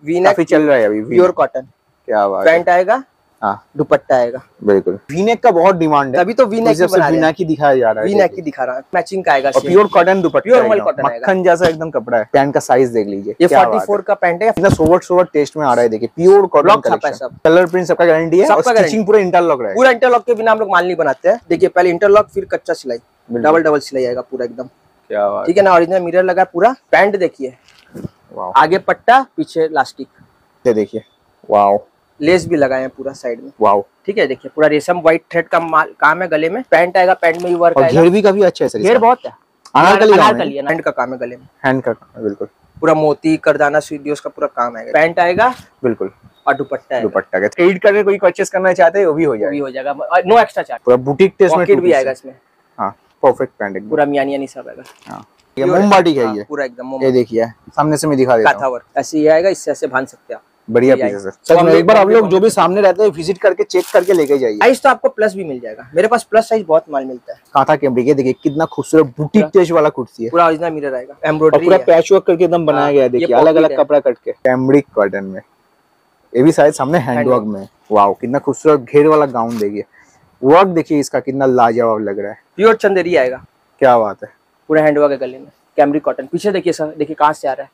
काफी चल रहा है अभी प्योर कॉटन। क्या बात है। पैंट आएगा, हाँ दुपट्टा आएगा। बिल्कुल, वी-नेक का बहुत डिमांड है, तभी तो वी-नेक ही बना रहे हैं। वी-नेक ही दिखाया जा रहा है, वी-नेक ही दिखा रहा है। मैचिंग का आएगा, और प्योर कॉटन दुपट्टा, प्योर मल कॉटन आएगा, मक्खन जैसा एकदम कपड़ा है। पैंट का साइज देख लीजिए, ये 44 का पैंट है, इतना सोवर टेस्ट में आ रहा है। देखिए pure cotton collection, colour print सबका गारंटी है, और स्टिचिंग पूरा इंटरलॉक है। पूरा इंटरलॉक के बिना हम लोग माल नहीं बनाते हैं। देखिए पहले इंटरलॉक, फिर कच्चा सिलाई, डबल सिलाई आएगा पूरा एकदम। क्या बात, ठीक है ना। ओरिजिनल मिरर लगा पूरा। पैंट देखिए, आगे पट्टा, पीछे इलास्टिक, ये देखिए, वाओ, लेस भी लगाए हैं पूरा साइड में, वाओ। ठीक है, देखिए पूरा रेशम व्हाइट थ्रेड का काम है गले में। पैंट आएगा, पैंट में भी वर्क आएगा, घेर भी काफी अच्छा है सर, घेर बहुत है, अनारकली है, हैंड का काम है गले में, हैंड का बिल्कुल पूरा मोती करदाना स्वीडियोस का पूरा काम आएगा। पैंट आएगा बिल्कुल, और दुपट्टा है, दुपट्टा का क्रेडिट करके कोई परचेस करना चाहते हैं वो भी हो जाएगा, नो एक्स्ट्रा चार्ज। पूरा बुटीक टेस्ट में भी आएगा इसमें। हाँ परफेक्ट पैंट, पूरा मियानी सब आएगा। हाँ ये मोमबाटिक है, ये पूरा एकदम। ये देखिए सामने से मैं दिखा देता हूं, काथा वर्क ऐसे ही आएगा, इससे ऐसे बांध सकते हैं आप। बढ़िया पीस है सर। सर एक बार आप लोग जो भी सामने रहते हैं विजिट करके चेक करके लेके जाइए। साइज तो आपको प्लस भी मिल जाएगा, मेरे पास प्लस साइज बहुत माल मिलता है। काथा कैमरिक, ये देखिए कितना खूबसूरत बुटीक टेस्ट वाला कुर्ती है, पूरा ओरिजिनल मिरर आएगा, एम्ब्रॉयडरी पूरा पैच वर्क करके एकदम बनाया गया है। देखिए अलग अलग कपड़ा कट के कैमरिक कॉटन में, ये भी शायद सामने हैंडवर्क में। वाओ कितना खूबसूरत घेर वाला गाउन, देखिए वर्क देखिए इसका कितना लाजवाब लग रहा है। प्योर चंदेरी आएगा, क्या बात है, पूरा हैंडवर्क है गले में, कैमरिक कॉटन। पीछे देखिए सर, देखिए कहां से आ रहा है।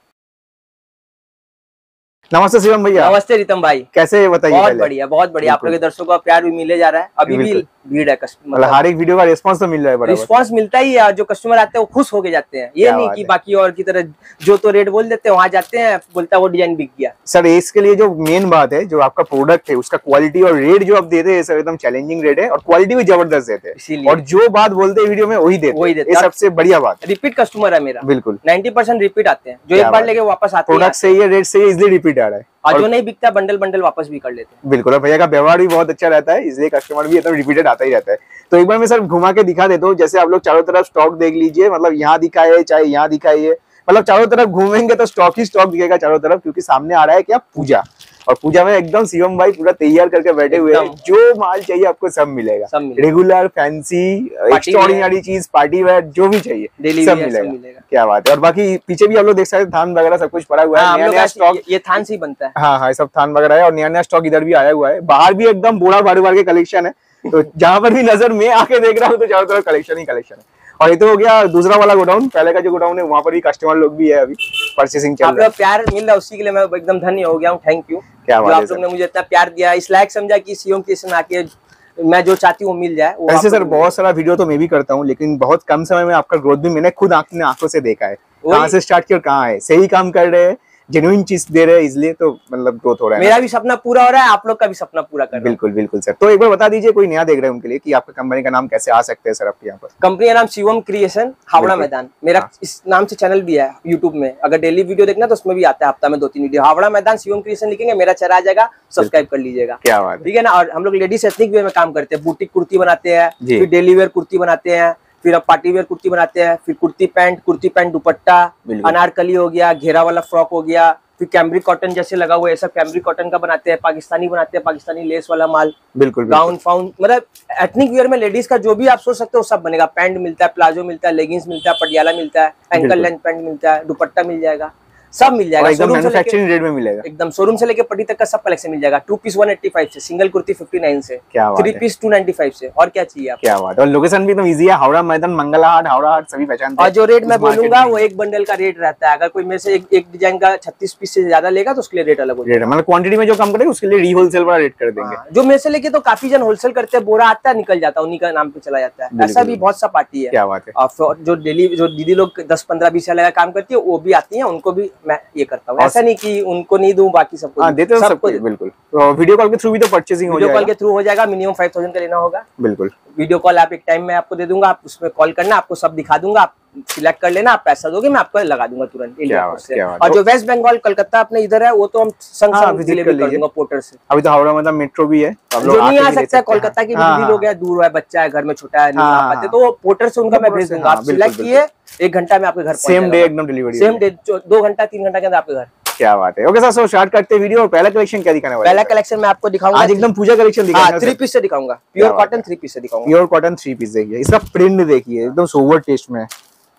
नमस्ते शिवम भैया। नमस्ते रितम भाई, कैसे बताइए। बहुत बढ़िया, बहुत बढ़िया। आप लोग के दर्शकों का प्यार भी मिले जा रहा है, अभी भी भीड़ है कस्टमर, हर एक वीडियो का रिस्पांस तो मिल रहा है, बड़ा रिस्पांस मिलता ही है। जो कस्टमर आते हैं वो खुश होके जाते हैं, ये नहीं कि बाकी और की तरह जो तो रेट बोल देते हैं, वहां जाते हैं बोलता है वो डिजाइन बिक गया। सर इसके लिए जो मेन बात है, जो आपका प्रोडक्ट है उसका क्वालिटी और रेट जो आप देते हैं सर एकदम चैलेंजिंग रेट है, और क्वालिटी भी जबरदस्त देते हैं, और जो बात बोलते हैं वीडियो में वही देते हैं, ये सबसे बढ़िया बात। रिपीट कस्टमर है मेरा, बिल्कुल 90% रिपीट आते हैं, जो एक बार लेके वापस आते हैं। प्रोडक्ट सही है, रेट सही है, इसलिए रिपीट आ रहा है, और जो नहीं बिकता बंडल बंडल वापस भी कर लेते हैं। बिल्कुल, और भैया का व्यवहार भी बहुत अच्छा रहता है, इसलिए कस्टमर भी एकदम रिपीटेड आता ही रहता है। तो एक बार मैं सर घुमा के दिखा देता हूँ, जैसे आप लोग चारों तरफ स्टॉक देख लीजिए, मतलब यहाँ दिखाए चाहे यहाँ दिखाइए, मतलब चारों तरफ घूमेंगे तो स्टॉक ही स्टॉक दिखेगा चारों तरफ, क्योंकि सामने आ रहा है क्या, पूजा। और पूजा में एकदम शिवम भाई पूरा तैयार करके बैठे हुए हैं, जो माल चाहिए आपको सब मिलेगा, रेगुलर, फैंसी, एक्स्ट्राऑर्डिनरी चीज, पार्टी वेयर, जो भी चाहिए सब मिलेगा। क्या बात है। और बाकी पीछे भी आप लोग देख सकते हैं, थान वगैरह सब कुछ पड़ा हुआ है, नया नया स्टॉक, ये थान से ही बनता है। हाँ हाँ सब थान वगैरह है, और नया नया स्टॉक इधर भी आया हुआ है। बाहर भी एकदम बोरा भाड़ के कलेक्शन है, तो जहां पर भी नजर में आके देख रहा हूँ तो चारों तरफ कलेक्शन ही कलेक्शन है। और ये तो हो गया दूसरा वाला गोडाउन, पहले का जो गोडाउन है वहाँ पर भी कस्टमर लोग भी है, अभी परचेसिंग चल रहा है। प्यार मिल रहा है उसी के लिए मैं एकदम धन्य हो गया हूँ, थैंक यू। क्या बात है, आप लोग ने मुझे इतना प्यार दिया, इस लायक समझा कि शिवम क्रिएशन आके मैं जो चाहती हूँ मिल जाए। वैसे सर बहुत सारा वीडियो तो मैं भी करता हूँ, लेकिन बहुत कम समय में आपका ग्रोथ भी मैंने खुद अपने आंखों से देखा है, कहाँ से स्टार्ट किया और कहाँ है, सही काम कर रहे हैं, जेन्युइन चीज दे रहे हैं, इसलिए तो मतलब ग्रोथ हो रहा है। मेरा भी सपना पूरा हो रहा है, आप लोग का भी सपना पूरा कर रहा है। बिल्कुल बिल्कुल सर। तो एक बार बता दीजिए, कोई नया देख रहे हैं उनके लिए, कि आपका कंपनी का नाम कैसे आ सकते हैं सर आपके यहाँ पर। कंपनी का नाम शिवम क्रिएशन, हावड़ा मैदान, मेरा इस नाम से चैनल भी है यूट्यूब में, अगर डेली वीडियो देखना तो उसमें भी आता है, हफ्ता में 2-3 वीडियो। हावड़ा मैदान शिवम क्रिएशन लिखेंगे, मेरा चेहरा आ जाएगा, सब्सक्राइब कर लीजिएगा। क्या बात, ठीक है ना। और हम लोग लेडीज एथनिक वेयर में काम करते हैं, बुटीक कुर्ती बनाते हैं, फिर डेली वेयर कुर्ती बनाते हैं, फिर अब पार्टी वेयर कुर्ती बनाते हैं, फिर कुर्ती पैंट दुपट्टा, अनारकली हो गया, घेरा वाला फ्रॉक हो गया, फिर कैमरिक कॉटन जैसे लगा हुआ है, सब कैमरिक कॉटन का बनाते हैं, पाकिस्तानी बनाते हैं, पाकिस्तानी लेस वाला माल, बिल्कुल गाउन फाउन, मतलब एथनिक वियर में लेडीज का जो भी आप सोच सकते हो सब बनेगा। पैंट मिलता है, प्लाजो मिलता है, लेगिंग्स मिलता है, पटियाला मिलता है, एंकल लेंथ पैंट मिलता है, दुपट्टा मिल जाएगा, सब मिल जाएगा, एकदम मैन्युफैक्चरिंग रेट में मिलेगा, एकदम शोरूम से लेके पट्टी तक का सब कलेक्शन मिल जाएगा। 2 पीस 185 से, सिंगल कुर्ती 59 से, 3 पीस 295 से, और क्या चाहिए आपको। क्या बात है। और लोकेशन भी एकदम इजी है, हावड़ा मैदान, मंगला हाट, हावड़ा हाट सभी पहचानते हैं। और जो रेट मैं बोलूंगा वो एक बंडल का रेट रहता है, अगर कोई में से एक डिजाइन का 36 पीस से ज्यादा लेगा तो उसके लिए रेट अलग हो जाएगा, मतलब क्वांटिटी में जो कम करेगा उसके लिए री होलसेल वाला रेट कर देंगे। जो मेरे से लेके तो काफी जन होलसेल करते हैं, बोरा आता है निकल जाता है, उन्हीं का नाम पे चला जाता है, ऐसा भी बहुत सा पार्टी है। क्या बात है। जो डेली जो दीदी लोग 10-15-20 साल का काम करती है वो भी आती है, उनको भी मैं ये करता हूँ, ऐसा नहीं कि उनको नहीं दूं, बाकी सबको देते हैं, सबको बिल्कुल। तो वीडियो कॉल के थ्रू भी तो परचेसिंग हो जाएगा, वीडियो कॉल के थ्रू हो जाएगा, मिनिमम 5000 का लेना होगा। बिल्कुल, वीडियो कॉल आप एक टाइम में आपको दे दूंगा, आप उसमें कॉल करना, आपको सब दिखा दूंगा, आप सिलेक्ट कर लेना, आप पैसा दोगे, मैं आपको लगा दूंगा तुरंत इंडिया से। और जो वेस्ट बंगाल कलकत्ता अपने इधर है वो तो हम संग डिलीवरी कर दूंगा पोर्टर से। अभी तो हावड़ा मतलब मेट्रो भी है, जो नहीं आ सकता है, कोलकाता की दीदी लोग है, दूर है, बच्चा है, घर में छोटा है, नहीं आ पाते, तो पोर्टर से उनका मैं भेज दूंगा, आप सिलेक्ट किए 1 घंटा में आपके घर, सेम डे एकदम डिलीवरी, सेम डे, 2 घंटा 3 घंटा के अंदर आपके घर। क्या बात है। ओके सर, सो स्टार्ट करते हैं वीडियो। पहला कलेक्शन क्या दिखाने वाले? पहला कलेक्शन मैं आपको दिखाऊंगा, आज एकदम पूजा कलेक्शन दिखाऊंगा, 3 पीस से दिखाऊंगा, प्योर कॉटन 3 पीस से दिखाऊंगा। प्योर कॉटन 3 पीस देखिए, इसका प्रिंट देखिए एकदम सोवर टेस्ट में,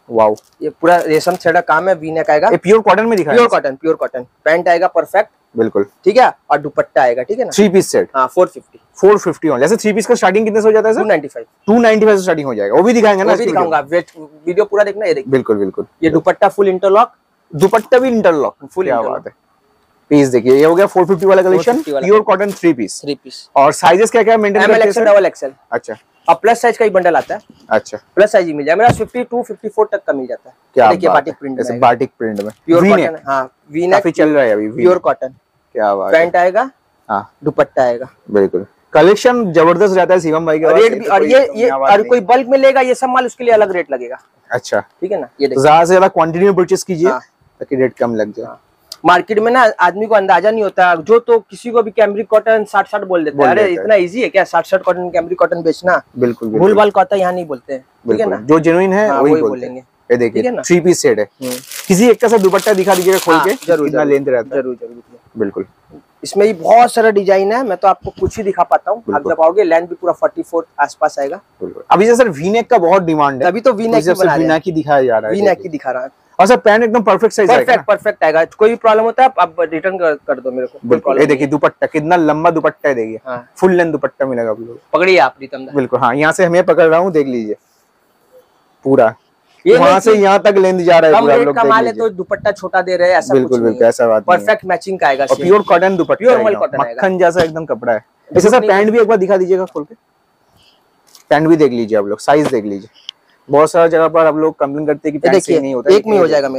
वाओ, ये पूरा रेशम थ्रेड का काम है, वी नेक आएगा। ये प्योर कॉटन में दिखाया है? Pure cotton. पैंट आएगा परफेक्ट, बिल्कुल ठीक है, और दुपट्टा आएगा, ठीक है ना। 3 पीस सेट। हाँ 450। 450 ऑन। जैसे 3 पीस का स्टार्टिंग कितने से हो जाता है सर? 295। 295 से स्टार्टिंग हो जाएगा, वो भी दिखाएंगे ना? वो भी दिखाऊंगा, वीडियो पूरा देखना। ये देखिए, बिल्कुल बिल्कुल। ये दुपट्टा फुल इंटरलॉक, दुपट्टा भी इंटरलॉक, फुल क्या इंटरलॉक। बात है। पीस देखिए, ये हो गया 450 वाला कलेक्शन, 450 वाला प्योर कॉटन 3 पीस। 3 पीस। और साइजेस क्या क्या मेंटेन एमएल, करते हैं एक्सएल, सर? Double XL. अच्छा और प्लस साइज का ही बंडल आता है। अच्छा, प्लस साइज ही मिल जाएगा मेरा, 52 54 तक का मिल जाता है। क्या देखिए बात बाटिक है। प्रिंट ऐसे में, बाटिक प्रिंट में प्योर V-neck, कॉटन। हाँ वी नेक काफी चल रहा है अभी प्योर V-neck। कॉटन। क्या बात है। पैंट आएगा, हाँ दुपट्टा आएगा, बिल्कुल। कलेक्शन जबरदस्त रहता है शिवम भाई के पास। रेट भी। और ये और कोई बल्क में लेगा ये सब माल, उसके लिए अलग रेट लगेगा। अच्छा, ठीक है ना। ये तो देखिए, ज्यादा से ज्यादा क्वांटिटी में परचेस कीजिए हाँ। ताकि रेट कम लग जाए। मार्केट में ना आदमी को अंदाजा नहीं होता, जो तो किसी को भी कैमरिक कॉटन 60-60 बोल देता है। अरे इतना इजी है क्या 60-60 कॉटन कैमरिक कॉटन बेचना? बिल्कुल भूल भाल कहता है, यहाँ नहीं बोलते हैं, ठीक है ना। जो जेन्युइन है हाँ, वही वही बोलते बोलेंगे। हैं। ये देखिए ठीक है ना? 3 पीस सेट है। किसी एक का सा दुपट्टा दिखा दीजिएगा खोल के, जरूर कितना लेंथ रहता है। जरूर जरूर। बिल्कुल, इसमें ही बहुत सारा डिजाइन है, मैं तो आपको कुछ ही दिखा पाता हूँ। आप जब आओगे लेंथ भी पूरा 44 आसपास आएगा। बिल्कुल। अभी जैसे सर वी-नेक का बहुत डिमांड है, तभी तो वी नेक ही बना रहे हैं, वी-नेक ही दिखाया जा रहा है। वी नेक ही दिखा रहा है। और सर पैंट एकदम परफेक्ट साइज आएगा ना? परफेक्ट आएगा। कोई भी प्रॉब्लम होता है आप रिटर्न कर दो मेरे को, कोई बिल्कुल। प्रॉब्लम ये नहीं देखिए दुपट्टा कितना लंबा दुपट्टा है, देखिए हाँ। फुल लेंथ दुपट्टा मिलेगा आप लोग। पकड़िए आप प्रीतम दा। बिल्कुल, हाँ यहाँ से हमें पकड़ रहा हूँ, देख लीजिए पूरा ये वहां नहीं से कि यहाँ तक लेंथ जा रहा है कम पूरा, आप रेट लोग का देख माल है लीजिए। तो दुपट्टा छोटा दे रहे हैं, ऐसा बिल्कुल कुछ नहीं बिल्कुल, है। ऐसा बात नहीं है। परफेक्ट मैचिंग का आएगा, और प्योर कॉटन दुपट्टा प्योर है, मल एकदम कॉटन आएगा। मक्खन जैसा एकदम कपड़ा है। वैसे सर पैंट भी एक बार दिखा दीजिएगा खोल के, पैंट भी देख लीजिए आप लोग, साइज देख लीजिए। बहुत सारा जगह पर आप लोग कंप्लेन करते हैं कि पैंट सही नहीं होता है। एक में ही हो जाएगा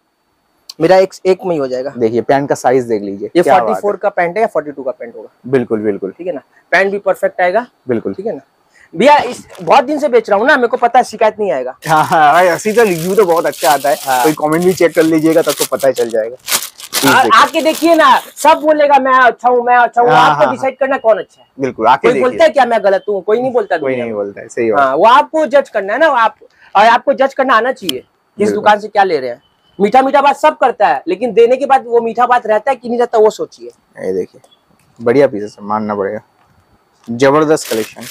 मेरा एक में ही हो जाएगा। देखिए पैंट का साइज देख लीजिए, ये क्या बात 44 का पैंट है या 42 का पैंट होगा। बिल्कुल बिल्कुल, ठीक है ना। पैंट भी परफेक्ट आएगा, बिल्कुल। ठीक है ना भैया। इस बहुत दिन से बेच रहा हूँ ना, मेरे को पता है शिकायत नहीं आएगा। हाँ हाँ, ऐसी तो रिव्यू तो बहुत अच्छा आता है। हाँ। कोई कमेंट भी चेक कर लीजिएगा तब तो पता ही चल जाएगा। आके देखिए ना, सब बोलेगा मैं अच्छा हूँ मैं अच्छा हूँ। हाँ, आपको हाँ, डिसाइड करना कौन अच्छा है। बिल्कुल, आके कोई बोलता है क्या मैं गलत हूँ? कोई नहीं बोलता, कोई नहीं बोलता है, सही बात। हाँ, वो आपको जज करना है ना। आप और आपको जज करना आना चाहिए किस दुकान से क्या ले रहे हैं। मीठा मीठा बात सब करता है, लेकिन देने के बाद वो मीठा बात रहता है कि नहीं रहता, वो सोचिए। ये देखिए बढ़िया पीस है, मानना पड़ेगा, जबरदस्त कलेक्शन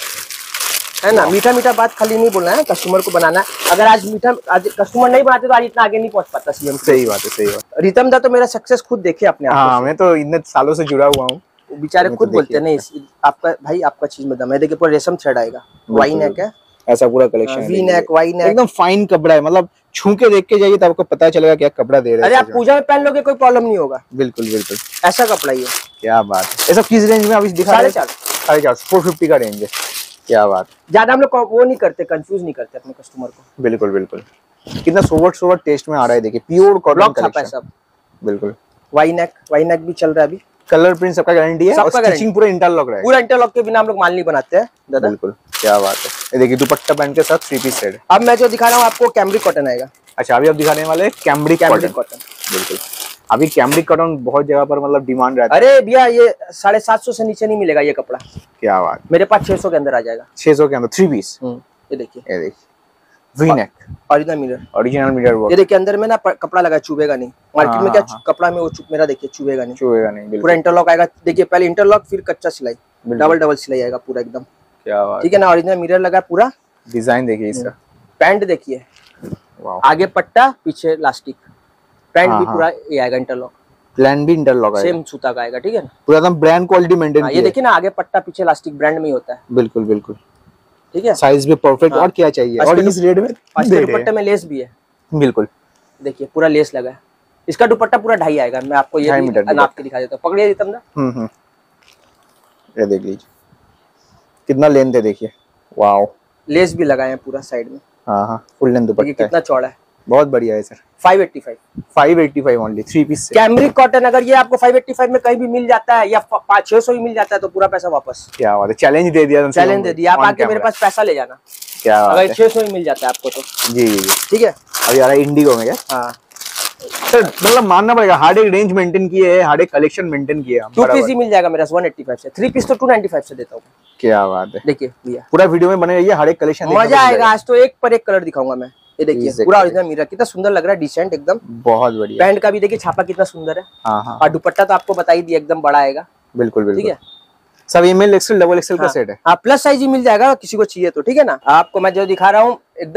है ना। मीठा मीठा बात खाली नहीं बोलना है, कस्टमर को बनाना है। अगर आज कस्टमर नहीं बनाते तो आज इतना आगे नहीं पहुंच पाता सीएम। सही बात है, सही बात। रितम दा तो मेरा सक्सेस खुद देखे अपने आप। हाँ, मैं तो इतने सालों से जुड़ा हुआ हूँ, बेचारे खुद बोलते हैं नहीं आपका भाई, आपका चीज में दम है। देखिए पूरा रेशम थ्रेड आएगा, वाई नेक है, ऐसा पूरा कलेक्शन है। वी नेक, वाई नेक, एकदम फाइन कपड़ा है, मतलब छू के देख के जाइए तो आपको पता चलेगा क्या कपड़ा दे रहे हैं। अरे आप पूजा में पहन लोगे कोई प्रॉब्लम नहीं होगा। बिल्कुल बिल्कुल, ऐसा कपड़ा ही है। क्या बात है। ये सब किस रेंज में अभी दिखा रहे हैं? 450, 450 का रेंज है। क्या बात, ज्यादा हम लोग वो नहीं करते, कंफ्यूज नहीं करते अपने कस्टमर को। बिल्कुल बिल्कुल। कितना सोवर टेस्ट में आ रहा है, देखिए प्योर कॉटन छापा है कलेक्शन। सब। बिल्कुल, वाई नेक भी चल रहा है अभी। कलर प्रिंट सबका गारंटी है, और स्टिचिंग पूरा इंटरलॉक रहेगा। पूरा इंटरलॉक के बिना हम लोग माल नहीं बनाते हैं दादा। बिल्कुल, क्या बात है। ये देखिए दुपट्टा पैंट के साथ 3 पीस सेट है। अब मैं जो दिखा रहा हूँ आपको कैमरिक कॉटन आएगा। अच्छा, अभी आप दिखाने वाले कैमरिक कॉटन। बिल्कुल, अभी कैमरिक कॉटन बहुत जगह पर मतलब डिमांड रहता है। अरे भैया ये 750 से नीचे नहीं मिलेगा ये कपड़ा। क्या बात, मेरे पास 600 के अंदर आ जाएगा। 600 के अंदर 3 पीस। ये देखिए, ये देखिए V neck, original mirror, original mirror work. ये देखिए अंदर में ना कपड़ा लगा, चुभेगा नहीं। मार्केट में क्या कपड़ा में वो मेरा देखिए चुभेगा नहीं, चुभेगा नहीं। पूरा बिल्कुल, इंटरलॉक आएगा। देखिए पहले इंटरलॉक फिर कच्चा सिलाई, डबल सिलाई आएगा पूरा एकदम। क्या बात, ठीक है ना। ओरिजिनल मिरर लगा पूरा। डिजाइन देखिए इसका। पैंट देखिए, वाह, आगे पट्टा पीछे इलास्टिक। पैंट भी पूरा ये आएगा इंटरलॉक, प्लान भी इंटरलॉक आएगा, सेम सूता का आएगा। ठीक है ना। पूरा एकदम ब्रांड क्वालिटी मेंटेन ये देखिए ना, आगे पट्टा पीछे इलास्टिक ब्रांड में ही होता है। बिल्कुल बिल्कुल, ठीक है। साइज भी परफेक्ट। और क्या चाहिए, और इस रेट में दुपट्टे में लेस भी है। बिल्कुल, देखिए पूरा लेस लगा है। इसका दुपट्टा पूरा 2.5 आएगा। मैं आपको ये नाप के दिखा देता हूँ। पकड़िए रितम दा। ये देख लीजिए कितना लेंथ है, देखिए वाओ। लेस भी लगाए हैं पूरा साइड में। हाँ हाँ, फुल लेंथ दुपट्टा है, कितना चौड़ा है। बहुत बढ़िया है सर। 585 ओनली 3 पीस से। कैमरिक कॉटन अगर ये आपको 585 में कहीं भी मिल जाता है या 500-600 ही मिल जाता है तो पूरा पैसा वापस। क्या बात है, चैलेंज दे दिया। चैलेंज दे दिया, आप आके मेरे पास पैसा ले जाना। क्या बात है, अगर 600 ही मिल जाता है आपको तो। जी जी, ठीक है। अब यार इंडिगो में क्या, हाँ सर मतलब मानना पड़ेगा, हार्ड एक रेंज मेंटेन किए है, हार्ड एक कलेक्शन मेंटेन किया है। 2 पीस ही मिल जाएगा मेरा 185 से। 3 पीस तो 295 से देता हूँ। क्या बात है। देखिए भैया पूरा वीडियो में बने रहिए, हर एक कलेक्शन मजा आएगा। आज तो एक पर एक कलर दिखाऊंगा मैं। ये देखिए पूरा ओरिजिनल मिरर, कितना सुंदर लग रहा है, डिसेंट एकदम, बहुत बढ़िया। पैंट का भी देखिए छापा कितना सुंदर है। हाँ हाँ, और दुपट्टा तो आपको बता ही दिया, एकदम बड़ा आएगा। बिल्कुल बिल्कुल, ठीक है। सब एमएल एक्सएल डबल एक्सएल का सेट है। हाँ प्लस साइज ही मिल जाएगा किसी को चाहिए तो। ठीक है ना। आपको मैं जो दिखा रहा हूँ एकदम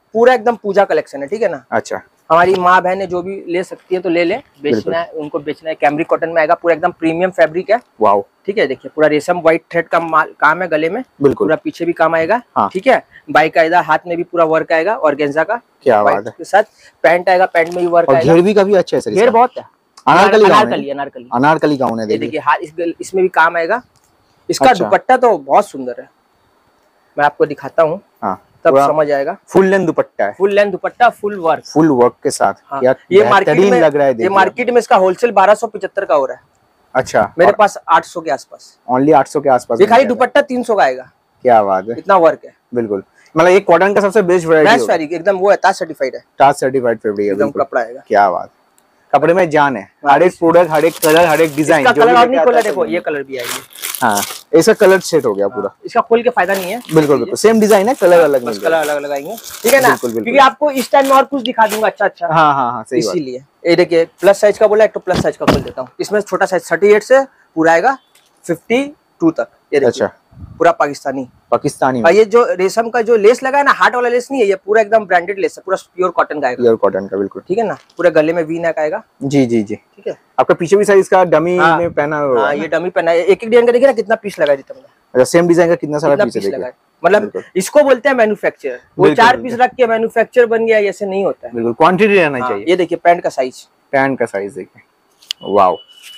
पूरा एकदम पूजा कलेक्शन है, ठीक है ना। अच्छा, हमारी माँ बहन जो भी ले सकती है तो ले ले, बेचना है उनको बेचना है। कैमरिक कॉटन में आएगा, पूरा एकदम प्रीमियम फैब्रिक है। वाओ, ठीक है, देखिए पूरा रेशम व्हाइट थ्रेड का काम है गले में, बिल्कुल पूरा पीछे भी काम आएगा। हाँ। ठीक है, बाईकायदा हाथ में भी पूरा वर्क आएगा ऑर्गेन्जा का, क्या बात है। के साथ पैंट आएगा, पैंट में भी वर्क आएगा। घेर भी काफी अच्छा है सर, घेर बहुत है। अनारकली अनारकली गाउन है। देखिए हाथ इसमें भी काम आएगा। इसका दुपट्टा तो बहुत सुंदर है, मैं आपको दिखाता हूँ तब समझ आएगा। फुल लेंथ दुपट्टा है, full length dupatta, full work के साथ। हाँ। ये मार्केट में लग रहा है, ये मार्केट में इसका होलसेल 1275 का हो रहा है। अच्छा, मेरे पास 800 के आसपास, ओनली 800 के आसपास। ये खाली दुपट्टा 300 का आएगा। क्या बात है, इतना वर्क है। बिल्कुल, मतलब एक कॉटन का सबसे बेस्ट वैरायटी एकदम वो है, ताज सर्टिफाइड है, ताज सर्टिफाइड फैब्रिक है, एकदम कपड़ा आएगा। क्या बात, कपड़े में जान है। हर एक प्रोडक्ट, हर एक कलर, हर एक डिजाइन। इसका कलर और नहीं खोला, देखो ये कलर भी आएगी। हाँ, इसका कलर सेट हो गया पूरा। इसका खोल के फायदा नहीं है। बिल्कुल बिल्कुल सेम डिजाइन है, कलर अलग बस कलर अलग लगाएंगे, ठीक है ना। क्योंकि आपको इस टाइम में और कुछ दिखा दूंगा अच्छा। हाँ हाँ हाँ, सही बात। इसीलिए ये देखिए प्लस साइज का बोला, एक तो प्लस साइज का खोल देता हूँ। इसमें छोटा साइज 38 से पूरा आएगा 52 तक। ये देखिए पूरा पाकिस्तानी। ये जो रेशम का जो लेस लगा है ना, हार्ट वाला लेस नहीं है, ये पूरा एकदम ब्रांडेड लेस है, पूरा प्योर कॉटन का आएगा। प्योर कॉटन का, बिल्कुल ठीक है ना। पूरे गले में वी नेक आएगा। जी जी जी, ठीक है। आपका पीछे भी साइज का डमी में पहना हुआ है। ये डमी पहना है। एक डिजाइन का देखिए ना कितना पीस लगा है तुमने। अच्छा, सेम डिजाइन का कितना सारा पीस लगा है। मतलब इसको बोलते हैं मैन्युफैक्चर। वो 4 पीस रख के मैन्युफैक्चर बन गया, ऐसे नहीं होता है। बिल्कुल क्वांटिटी रहना चाहिए। ये देखिए पैंट का साइज, देखिए, वाओ,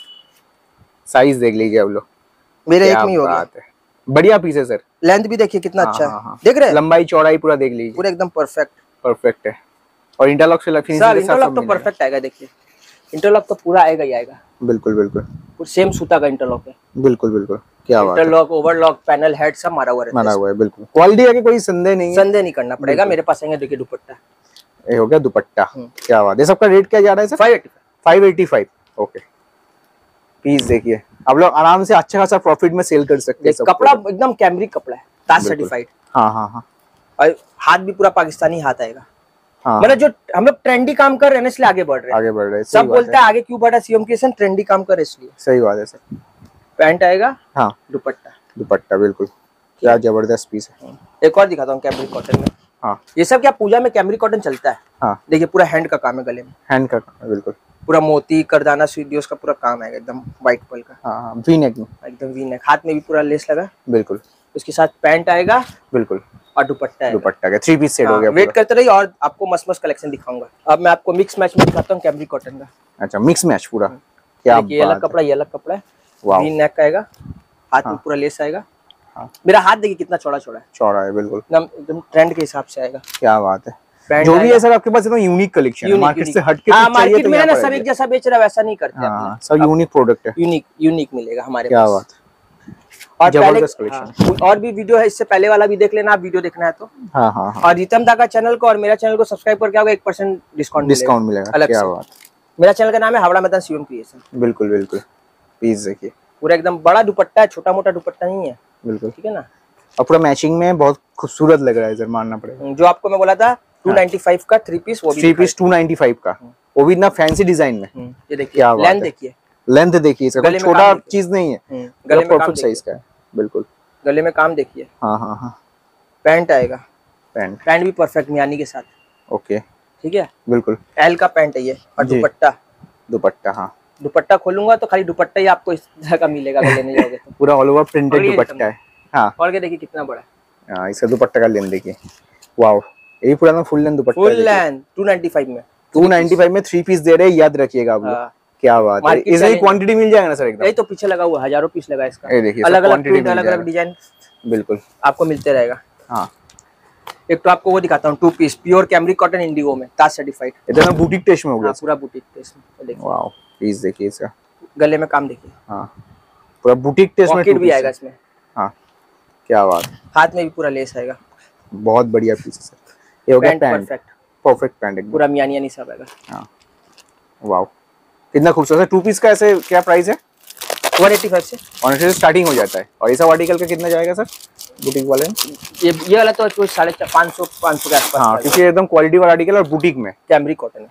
साइज देख लीजिए आप लोग, मेरा एक में हो गया। बढ़िया पीस है सर। लेंथ भी देखिए कितना अच्छा है, देख रहे हैं, लंबाई चौड़ाई पूरा देख लीजिए, पूरा एकदम परफेक्ट है। और इंटरलॉक से इंटरलॉक तो परफेक्ट आएगा। देखिए इंटरलॉक तो पूरा आएगा ही आएगा। बिल्कुल सेम सूता का इंटरलॉक है। बिल्कुल क्या बात है। इंटरलॉक, ओवरलॉक, पैनल हेड सब मारा हुआ है। बिल्कुल क्वालिटी है कि कोई संदेह नहीं करना पड़ेगा। मेरे पास आएंगे, देखिए दुपट्टा, ये हो गया दुपट्टा। क्या बात है। सबका रेट क्या जा रहा है सर? 585। ओके, पीस देखिए, आप लोग आराम से अच्छा खासा प्रॉफिट में सेल कर सकते हैं। कपड़ा एकदम कैमरिक कपड़ा है, ताज सर्टिफाइड। हाँ। और हाथ भी पूरा पाकिस्तानी हाथ आएगा। हाँ, मतलब जो हम लोग ट्रेंडी काम कर रहे हैं इसलिए आगे बढ़ रहे हैं। सब बोलते हैं आगे क्यों बढ़ा सीएम किशन, ट्रेंडी काम कर इसलिए। सही बात है सर। पैंट आएगा, हाँ, दुपट्टा बिल्कुल क्या जबरदस्त पीस है। एक और दिखाता हूँ कैमरिक कॉटन में। हाँ, ये सब क्या पूजा में कैमरिक कॉटन चलता है। हाँ, देखिए पूरा हैंड का काम है, गले में हैंड का, बिल्कुल पूरा मोती करदाना स्वीडियो उसका पूरा काम है, एकदम व्हाइट पल का। हाँ, वी नेक में, एकदम वी नेक। हाथ में भी पूरा लेस लगा, बिल्कुल। उसके साथ पैंट आएगा, बिल्कुल, और दुपट्टा का 3 पीस सेट हो गया। वेट करते रहिए और आपको मस्त कलेक्शन दिखाऊंगा। अब मैं आपको मिक्स मैच में दिखाता हूँ कैमरिक कॉटन का। अच्छा, मिक्स मैच पूरा। क्या ये अलग कपड़ा, ये अलग कपड़ा है। वी नेक का आएगा, हाथ में पूरा लेस आएगा। मेरा हाथ देखिए कितना चौड़ा है, बिल्कुल एकदम ट्रेंड के हिसाब से आएगा। क्या बात है। जो भी है सर आपके पास एकदम यूनिक कलेक्शन है, मार्केट से हटके। मार्केट में ना सब एक जैसा बेच रहा है, वैसा नहीं करते हैं। सब यूनिक प्रोडक्ट है, यूनिक मिलेगा हमारे पास। क्या बात। और जबरदस्त कलेक्शन। और भी वीडियो है, इससे पहले वाला भी देख लेना आप, वीडियो देखना है तो। हाँ। और रितम दा का चैनल को और मेरा चैनल को सब्सक्राइब करके आओगे 1% डिस्काउंट मिलेगा अलग। क्या बात। मेरा चैनल का नाम है हावड़ा मैदान सीएम क्रिएशन। बिल्कुल पीस देखिए, पूरा एकदम बड़ा दुपट्टा है, छोटा मोटा दुपट्टा नहीं है, बिल्कुल ठीक है ना। और पूरा मैचिंग में बहुत खूबसूरत लग रहा है सर, मानना पड़ेगा। जो आपको मैं बोला था 295 का 3 पीस, वो भी 3 पीस 295 का, वो भी इतना फैंसी डिजाइन में। ये देखिए लेंथ देखिए इसका, कोई छोटा चीज नहीं है, गले में परफेक्ट साइज का है, बिल्कुल। गले में काम देखिए। हाँ। पैंट आएगा, पैंट भी परफेक्ट मियानी के साथ। ओके, ठीक है, बिल्कुल। एल का पैंट है ये। और दुपट्टा, हाँ, दुपट्टा खोलूंगा तो खाली दुपट्टा ही आपको इस तरह का मिलेगा अगर लेने जाओगे तो। पूरा ऑल ओवर प्रिंटेड दुपट्टा है। हाँ, और देखिए कितना बड़ा है। हाँ, इसका दुपट्टा का लेंथ देखिए, वाओ। ये पूरा ना full length dupatta, full length 295 में। 295 में 3 पीस दे रहे हैं, याद रखिएगा आप लोग। क्या बात है। इसकी क्वांटिटी मिल जाएगा ना सर एकदम। यही तो पीछे लगा हुआ, हजारों पीस लगा इसका। ये देखिए, अलग अलग प्रिंट, अलग अलग डिजाइन, बिल्कुल आपको आपको मिलते रहेगा। हाँ, एक तो आपको वो दिखाता हूँ 2 piece pure cambric cotton indigo में, ताज सर्टिफाइड। इतना बुटीक टेस्ट में हो गया। पूरा बुटीक टेस्ट में देखिए। वाओ, पीस देखिए इसका, गले में काम देखिए। हाँ, पूरा बुटीक टेस्ट में भी आएगा इसमें। हाँ, क्या बात। हाथ में भी पूरा लेस आएगा, बहुत बढ़िया पीस है सर। ये हो गया पैंट, परफेक्ट पैंट एकदम, पूरा मियानी सब आएगा। हाँ, वाओ, कितना खूबसूरत है। 2 पीस का ऐसे क्या प्राइस है? 185 से 180 से स्टार्टिंग हो जाता है। और ये सब आर्टिकल का कितना जाएगा सर बुटीक वाले? ये वाला तो 550 के आसपास। हाँ, क्योंकि एकदम क्वालिटी वाला आर्टिकल और बुटीक में कैमरिक कॉटन।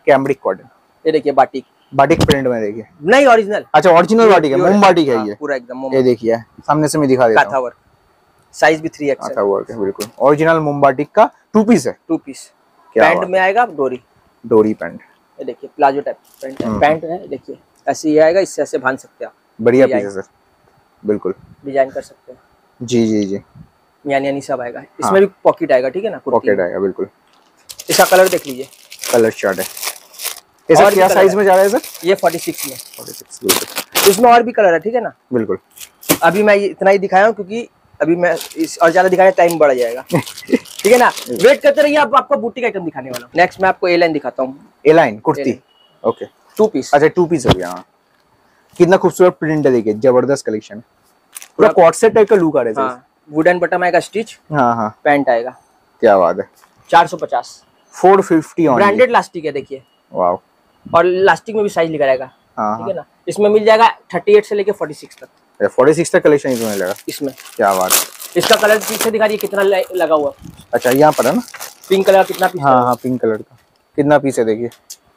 ये देखिए बाटिक प्रिंट में देखिए, नहीं ओरिजिनल। अच्छा, ओरिजिनल बाटिक है, मोम बाटिक है ये पूरा एकदम। ये देखिए, सामने से मैं दिखा देता हूं। वर्क साइज भी 3x है, बिल्कुल ओरिजिनल मोम बाटिक का 2 पीस है। 2 पीस पैंट में आएगा डोरी, डोरी पैंट, ये देखिए प्लाजो टाइप पैंट है, पैंट है देखिए ऐसे ही आएगा, इससे ऐसे बांध सकते हैं आप। बढ़िया पीस है सर, बिल्कुल डिजाइन कर सकते हैं। जी जी जी, यानी सब आएगा इसमें भी पॉकेट आएगा, ठीक है ना, पॉकेट आएगा बिल्कुल। इसका कलर देख लीजिए, कलर चार्ट है। ये सर क्या साइज में जा रहा है सर? ये 46 में, 46 बिल्कुल। इसमें और भी कलर है, ठीक है ना, बिल्कुल। अभी मैं इतना ही दिखाया हूँ क्योंकि अभी मैं इस और ज्यादा दिखाने टाइम बढ़ जाएगा ठीक है ना, वेट करते रहिए, अब आपको बुटीक आइटम दिखाने वाला हूँ। नेक्स्ट मैं आपको ए लाइन दिखाता हूँ। A line kurti, okay, 2 piece. अच्छा 2 पीस हो गया। हाँ, कितना खूबसूरत प्रिंट है, देखिए जबरदस्त कलेक्शन, पूरा कॉर्ड सेट टाइप का लुक आ रहा है। हाँ, वुडन बटन आएगा, स्टिच, हाँ हाँ, पैंट आएगा। क्या बात है, 450, 450 ऑन, ब्रांडेड लास्टिक है देखिए, वाह, और लास्टिक में भी साइज लिखा रहेगा, हाँ ठीक है ना। इसमें मिल जाएगा 38 से लेके 46 तक, 46 तक कलेक्शन इसमें मिलेगा इसमें। क्या बात है, इसका कलर पीछे दिखा रही है कितना लगा हुआ, अच्छा यहाँ पर है ना, पिंक कलर कितना पीस, हाँ हाँ पिंक कलर का कितना पीस है, देखिए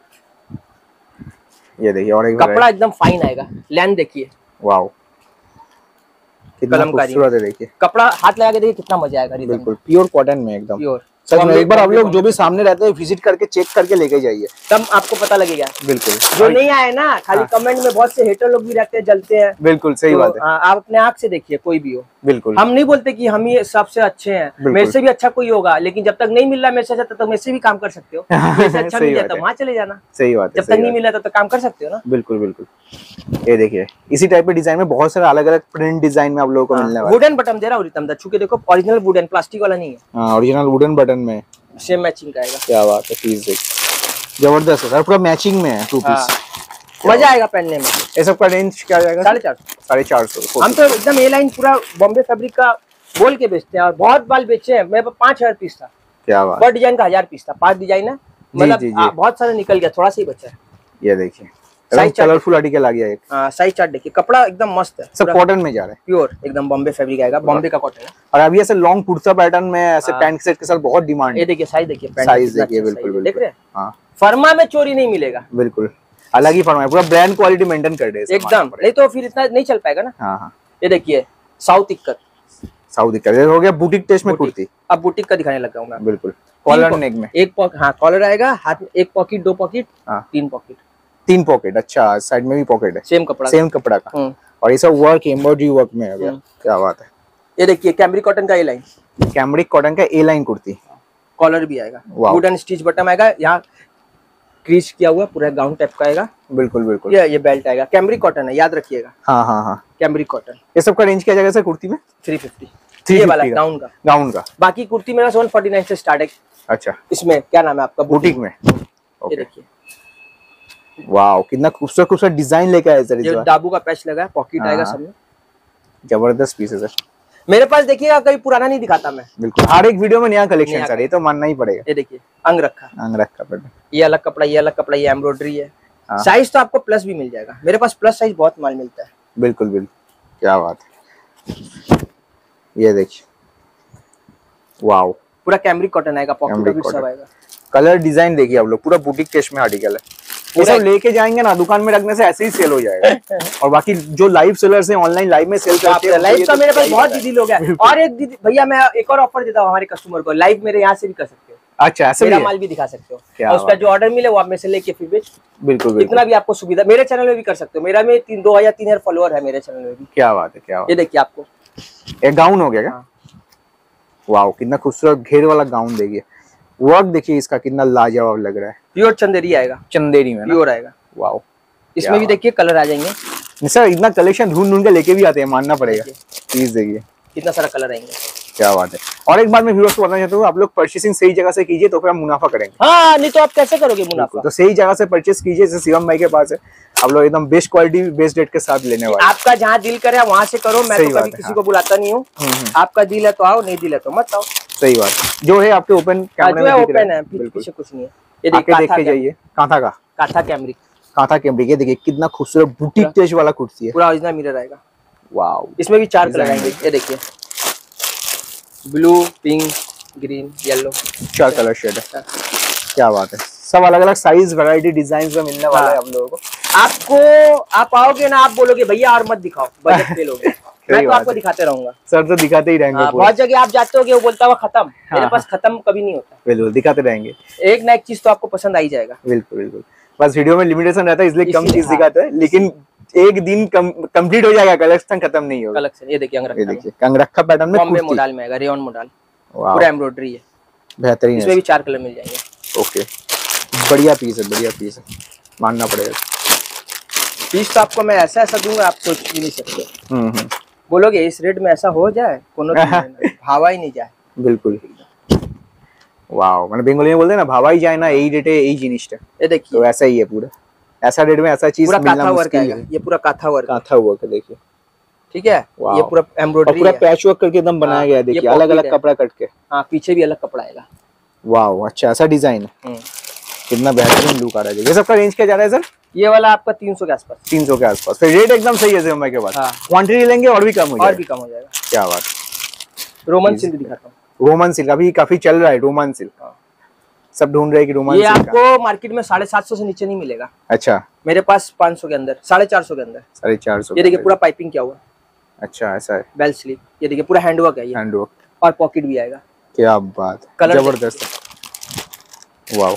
ये देखिए, और एक कपड़ा एकदम फाइन आएगा, लेंथ देखिए, वाह कितना खूबसूरत है, देखिए कपड़ा हाथ लगा के देखिए कितना मजा आएगा, बिल्कुल प्योर कॉटन में एकदम प्योर। सच में एक बार आप लोग जो भी सामने रहते हैं विजिट करके चेक करके लेके जाइए, तब आपको पता लगेगा। बिल्कुल, जो नहीं आए ना, खाली कमेंट में बहुत से हेटर लोग भी रहते हैं, जलते हैं। बिल्कुल सही बात है, आप अपने आँख से देखिए, कोई भी हो, बिल्कुल। हम नहीं बोलते कि हम ही सबसे अच्छे हैं, मेरे से भी अच्छा कोई होगा, लेकिन जब तक नहीं मिल रहा मेरे से अच्छा, तब तक मेरे से भी काम कर सकते हो। मेरे से अच्छा मिल जाता वहाँ चले जाना, सही बात है, जब तक नहीं मिला तब तक काम कर सकते हो ना। बिल्कुल बिल्कुल। ये देखिए इसी टाइप के डिजाइन में बहुत सारे अलग अलग प्रिंट डिजाइन में आप लोगों को मिलने वाला है। वुडन बटन दे रहा हूँ, छू के देखो, ओरिजिनल वुडन, प्लास्टिक वाला नहीं है। हाँ, ओरिजिनल वुडन बटन में सेम मैचिंग का आएगा। क्या बात है, पीस देख जबरदस्त है सर, पूरा मैचिंग में है 2 पीस, मजा आएगा पहनने में। ये सब का रेंज क्या जाएगा? 450। हम तो एकदम ए लाइन पूरा बॉम्बे फैब्रिक का बोल के बेचते हैं, और बहुत बाल बेचे हैं। मेरे पास 5000 पीस था। क्या बात, पर डिजाइन का 1000 पीस था, 5 डिजाइन है, मतलब बहुत सारा निकल गया, थोड़ा सा ही बचा है। ये देखिए कलरफुल आर्टिकल आ गया एक। साइज चार्ट देखिए, कपड़ा एकदम मस्त है, सब कॉटन में जा रहा है, प्योर एकदम बॉम्बे फैब्रिक आएगा, बॉम्बे का कॉटन है। और अभी ऐसे लॉन्ग कुर्ता पैटर्न में ऐसे पैंट सेट के साथ बहुत डिमांड है। ये देखिए साइज देखिए, साइज देखिए, बिल्कुल देख रहे हैं, हाँ, फर्मा में चोरी नहीं मिलेगा, बिल्कुल अलग ही फर्मा है, पूरा ब्रांड क्वालिटी मेंटेन कर रहे हैं एकदम, नहीं तो फिर इतना नहीं चल पाएगा ना। हाँ हाँ, ये देखिए साउथ इक्कत, साउथ इक्कत हो गया, बुटीक टेस्ट में कुर्ती। अब बुटीक का दिखाने लगा हूँ मैं, बिल्कुल कॉलर नेक में एक हाँ कॉलर आएगा, हाथ में 1 पॉकेट, 2 पॉकेट, 3 पॉकेट, 3 पॉकेट, अच्छा साइड में भी पॉकेट है, सेम कपड़ा का। और ये सब वर्क एम्ब्रॉयडरी वर्क में है। क्या बात है। ये देखिए कैमरिक कॉटन का ए लाइन, कैमरिक कॉटन का ए लाइन कुर्ती, कॉलर भी आएगा, वुडन स्टिच बटन आएगा, यहाँ क्रीज किया हुआ पूरा गाउन टाइप का आएगा। बिल्कुल बिल्कुल। ये बेल्ट आएगा, कैमरिक कॉटन है, याद रखिएगा। हाँ हाँ हाँ, कैमरिक कॉटन। ये सब का रेंज क्या जाएगा सर कुर्ती में? 350 ये वाला गाउन का। बाकी कुर्ती मेरा 149 से स्टार्ट है। अच्छा, इसमें क्या नाम है आपका? बुटीक में। ये देखिए, वाओ कितना खूबसूरत खूबसूरत डिजाइन लेके आए सर। ये डाबू का पैच लगा है, पॉकेट आएगा सब में, जबरदस्त पीस है सर। मेरे पास देखिएगा कभी पुराना नहीं दिखाता मैं, बिल्कुल हर एक वीडियो में नया कलेक्शन सर, ये तो मानना ही पड़ेगा। ये देखिए अंग रखा पड़ता, ये अलग कपड़ा, ये अलग कपड़ा, ये एम्ब्रॉयडरी है। साइज तो आपको प्लस भी मिल जाएगा, मेरे पास प्लस साइज बहुत माल मिलता है। बिल्कुल बिल्कुल, क्या बात है। ये देखिए, वाओ पूरा कैमरिक कॉटन आएगा, पॉकेट भी सब आएगा। कलर डिजाइन देखिए आप लोग, पूरा बुटीक टेस्ट में आर्टिकल है। ये सब लेके जाएंगे ना दुकान में रखने से ऐसे ही सेल हो जाएगा। और बाकी जो लाइव सेलर्स हैं ऑनलाइन लाइव में सेल करते हैं, लाइव का मेरे पास बहुत दीदी लोग हैं। और एक दीदी भैया, मैं एक और ऑफर देता हूँ हमारे कस्टमर को, लाइव मेरे यहाँ से भी कर सकते हो। अच्छा, ऐसे मेरा माल भी दिखा सकते हो, और उसका जो ऑर्डर मिले वो आप में से लेके फिर बेच। बिल्कुल, इतना भी आपको सुविधा मेरे चैनल में भी कर सकते हो। मेरा में 2000-3000 फॉलोअर है मेरे चैनल में भी। क्या बात है, क्या बात। ये देखिए आपको एक गाउन हो गया क्या? वाओ कितना खूबसूरत घेर वाला गाउन देखिए, वर्क देखिए इसका कितना लाजवाब लग रहा है। प्योर चंदेरी आएगा, चंदेरी में प्योर आएगा। वाओ, इसमें भी देखिए कलर आ जाएंगे सर। इतना कलेक्शन ढूंढ के लेके भी आते हैं, मानना पड़ेगा। प्लीज देखिए कितना सारा कलर आएंगे। क्या बात है। और एक बार मैं व्यूअर्स को बताना चाहता हूँ, आप लोग परचेसिंग सही जगह से कीजिए तो फिर हम मुनाफा करेंगे। हाँ, नहीं तो आप कैसे करोगे मुनाफा? तो सही जगह से परचेस कीजिए, जैसे शिवम भाई के पास है, आप लोग एकदम बेस्ट क्वालिटी बेस्ट रेट के साथ लेने वाले। आपका जहाँ दिल करे वहाँ से करो, मैं तो कभी किसी को बुलाता नहीं हूँ। आपका दिल है तो आओ, नहीं दिल है तो मत आओ। सही बात, जो है आपके ओपन कैमरे में ओपन है, पीछे कुछ नहीं है। ये देख के जाइए, कांथा कैमरिक। ये देखिए कितना खूबसूरत बुटीक टेस्ट वाला कुर्ती है, पूरा ओरिजिनल मिरर आएगा। वाओ, इसमें भी 4 कलर आएंगे। ये देखिए blue, pink, green, yellow, 4 colour shade है। क्या बात है। सब अलग अलग साइज वैरायटी डिजाइन में मिलने वाला है आप लोगों को। आपको आप आओगे ना, आप बोलोगे भैया और मत दिखाओ, बजट फेल हो गया। मैं तो आपको दिखाते रहूंगा सर, तो दिखाते ही रहेंगे। बहुत जगह आप जाते हो वो बोलता हुआ खत्म, मेरे पास खत्म कभी नहीं होता। बिल्कुल दिखाते रहेंगे, एक ना एक चीज तो आपको पसंद आई जाएगा। बिल्कुल बिल्कुल, बस वीडियो में लिमिटेशन रहता है इसलिए कम चीज दिखाते हैं, लेकिन एक दिन कंप्लीट हो जाएगा, कलेक्शन खत्म नहीं होगा। कलेक्शन ये देखिए अंगरखा पैटर्न में बॉम्बे मॉडल में आएगा, रेयन मॉडल, पूरा एम्ब्रॉयडरी है, बेहतरीन। इसमें भी 4 कलर मिल जाएंगे। ओके, बढ़िया पीस है, बढ़िया पीस है, मानना पड़ेगा। पीस तो आपको मैं ऐसा ऐसा दूंगा, आप सोच भी नहीं सकते। बोलोगे इस रेट में ऐसा हो जाए, कोनो भावा ही नहीं जाए। बिल्कुल, वाओ, मैंने बेंगोली में बोलते हैं ना, भावाई जाए ना, यही रेट है, यही जिनिस है। ये देखिए, तो ऐसा ही है पूरा, ऐसा रेट में ऐसा चीज मिलना मुश्किल है। ये पूरा काथा वर्क, काथा वर्क है, देखिए, ठीक है। ये पूरा एम्ब्रॉयडरी, पूरा पैच वर्क करके एकदम बनाया गया है, देखिए, अलग अलग कपड़ा कट के। हाँ, पीछे भी अलग कपड़ा आएगा। वाओ, अच्छा, ऐसा डिजाइन है, कितना बेहतरीन लुक आ रहा है। ये सबका रेंज क्या जा रहा है सर? ये वाला आपका 300 के आसपास। 300 के आसपास, फिर रेट एकदम सही है शिवम भाई के पास। क्वांटिटी लेंगे और भी कम हो जाएगा, और भी कम हो जाएगा। क्या बात। रोमन सिल्क दिखाता हूँ, रोमन सिल्क अभी काफी चल रहा है, रोमन सिल्क सब ढूंढ रहे हैं कि रोमन सिल्क। ये आपको मार्केट में 750 से नीचे नहीं मिलेगा। अच्छा, मेरे पास 500 के अंदर, 450 के अंदर। 450। ये देखिए पूरा पाइपिंग किया हुआ। अच्छा, ऐसा है, बेल स्लीव, ये देखिए पूरा हैंडवर्क है, ये हैंडवर्क और पॉकेट भी आएगा। क्या बात, जबरदस्त, वाओ,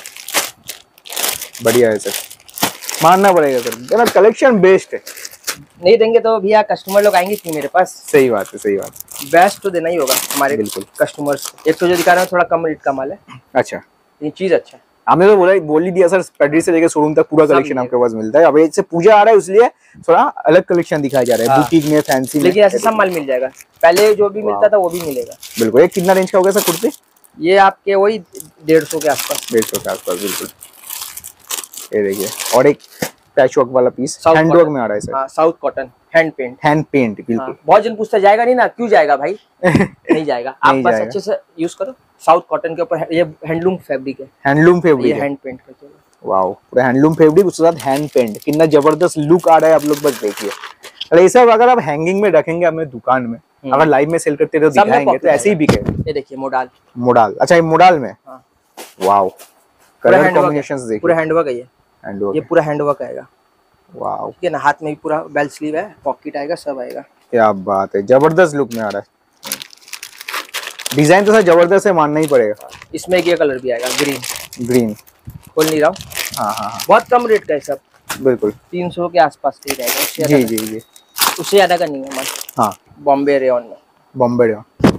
बढ़िया है सर, मानना पड़ेगा सर, कलेक्शन बेस्ट है। नहीं देंगे तो भैया कस्टमर लोग आएंगे क्यों मेरे पास? सही बात है, सही बात, बेस्ट तो देना ही होगा हमारे बिल्कुल कस्टमर्स। एक तो जो दिखा रहे हैं थोड़ा कम रेट का माल है। अच्छा, ये चीज अच्छा है। हमने तो बोल ही दिया सर, पेडरी से लेकर शोरूम तक पूरा कलेक्शन आपके पास मिलता है। अब इससे पूजा आ रहा है इसलिए थोड़ा अलग कलेक्शन दिखाया जा रहा है, बुटीक में, फैंसी में, लेकिन ऐसे सब माल मिल जाएगा। पहले जो भी मिलता था वो भी मिलेगा। बिल्कुल। ये कितना रेंज का होगा सर कुर्ती? ये आपके वही 150 के आसपास। 150 के आसपास, बिल्कुल। ये देखिए, और एक पैच वर्क वाला पीस हैंडवर्क में आ रहा है सर। हाँ, साउथ कॉटन हैंड पेंट, बिल्कुल। बहुत जन पूछता जाएगा नहीं ना, क्यों जाएगा भाई? नहीं जाएगा, आप बस अच्छे से यूज करो। साउथ कॉटन के ऊपर ये हैंडलूम फैब्रिक है, हैंडलूम फैब्रिक, ये हैंड पेंट करके। वाओ, पूरा हैंडलूम फैब्रिक, उसके साथ हैंड पेंट, कितना जबरदस्त लुक आ रहा है, आप लोग बस देखिए। अरे ये सब अगर आप हैंगिंग में रखेंगे अपने दुकान में, अगर लाइव में सेल करते तो दिखाएंगे तो ऐसे ही बिकेगा। ये देखिए मोडाल, अच्छा, ये मोडाल में, वाओ, कलर कॉम्बिनेशंस देखिए, पूरा हैंडवर्क है ये पूरा हैंडवर्क आएगा। वाओ, ठीक है ना, हाथ में भी पूरा बेल स्लीव है, पॉकेट आएगा, सब आएगा। क्या बात है, जबरदस्त लुक में आ रहा है। डिजाइन तो सर जबरदस्त है, मानना ही पड़ेगा। इसमें एक ये कलर भी आएगा, ग्रीन, खोल नहीं रहा हूँ। हाँ, बहुत कम रेट का है सब, बिल्कुल 300 के आसपास का ही रहेगा। जी, उससे ज्यादा का नहीं है हमारे। हाँ, बॉम्बे रेयन में, बॉम्बे रेयन।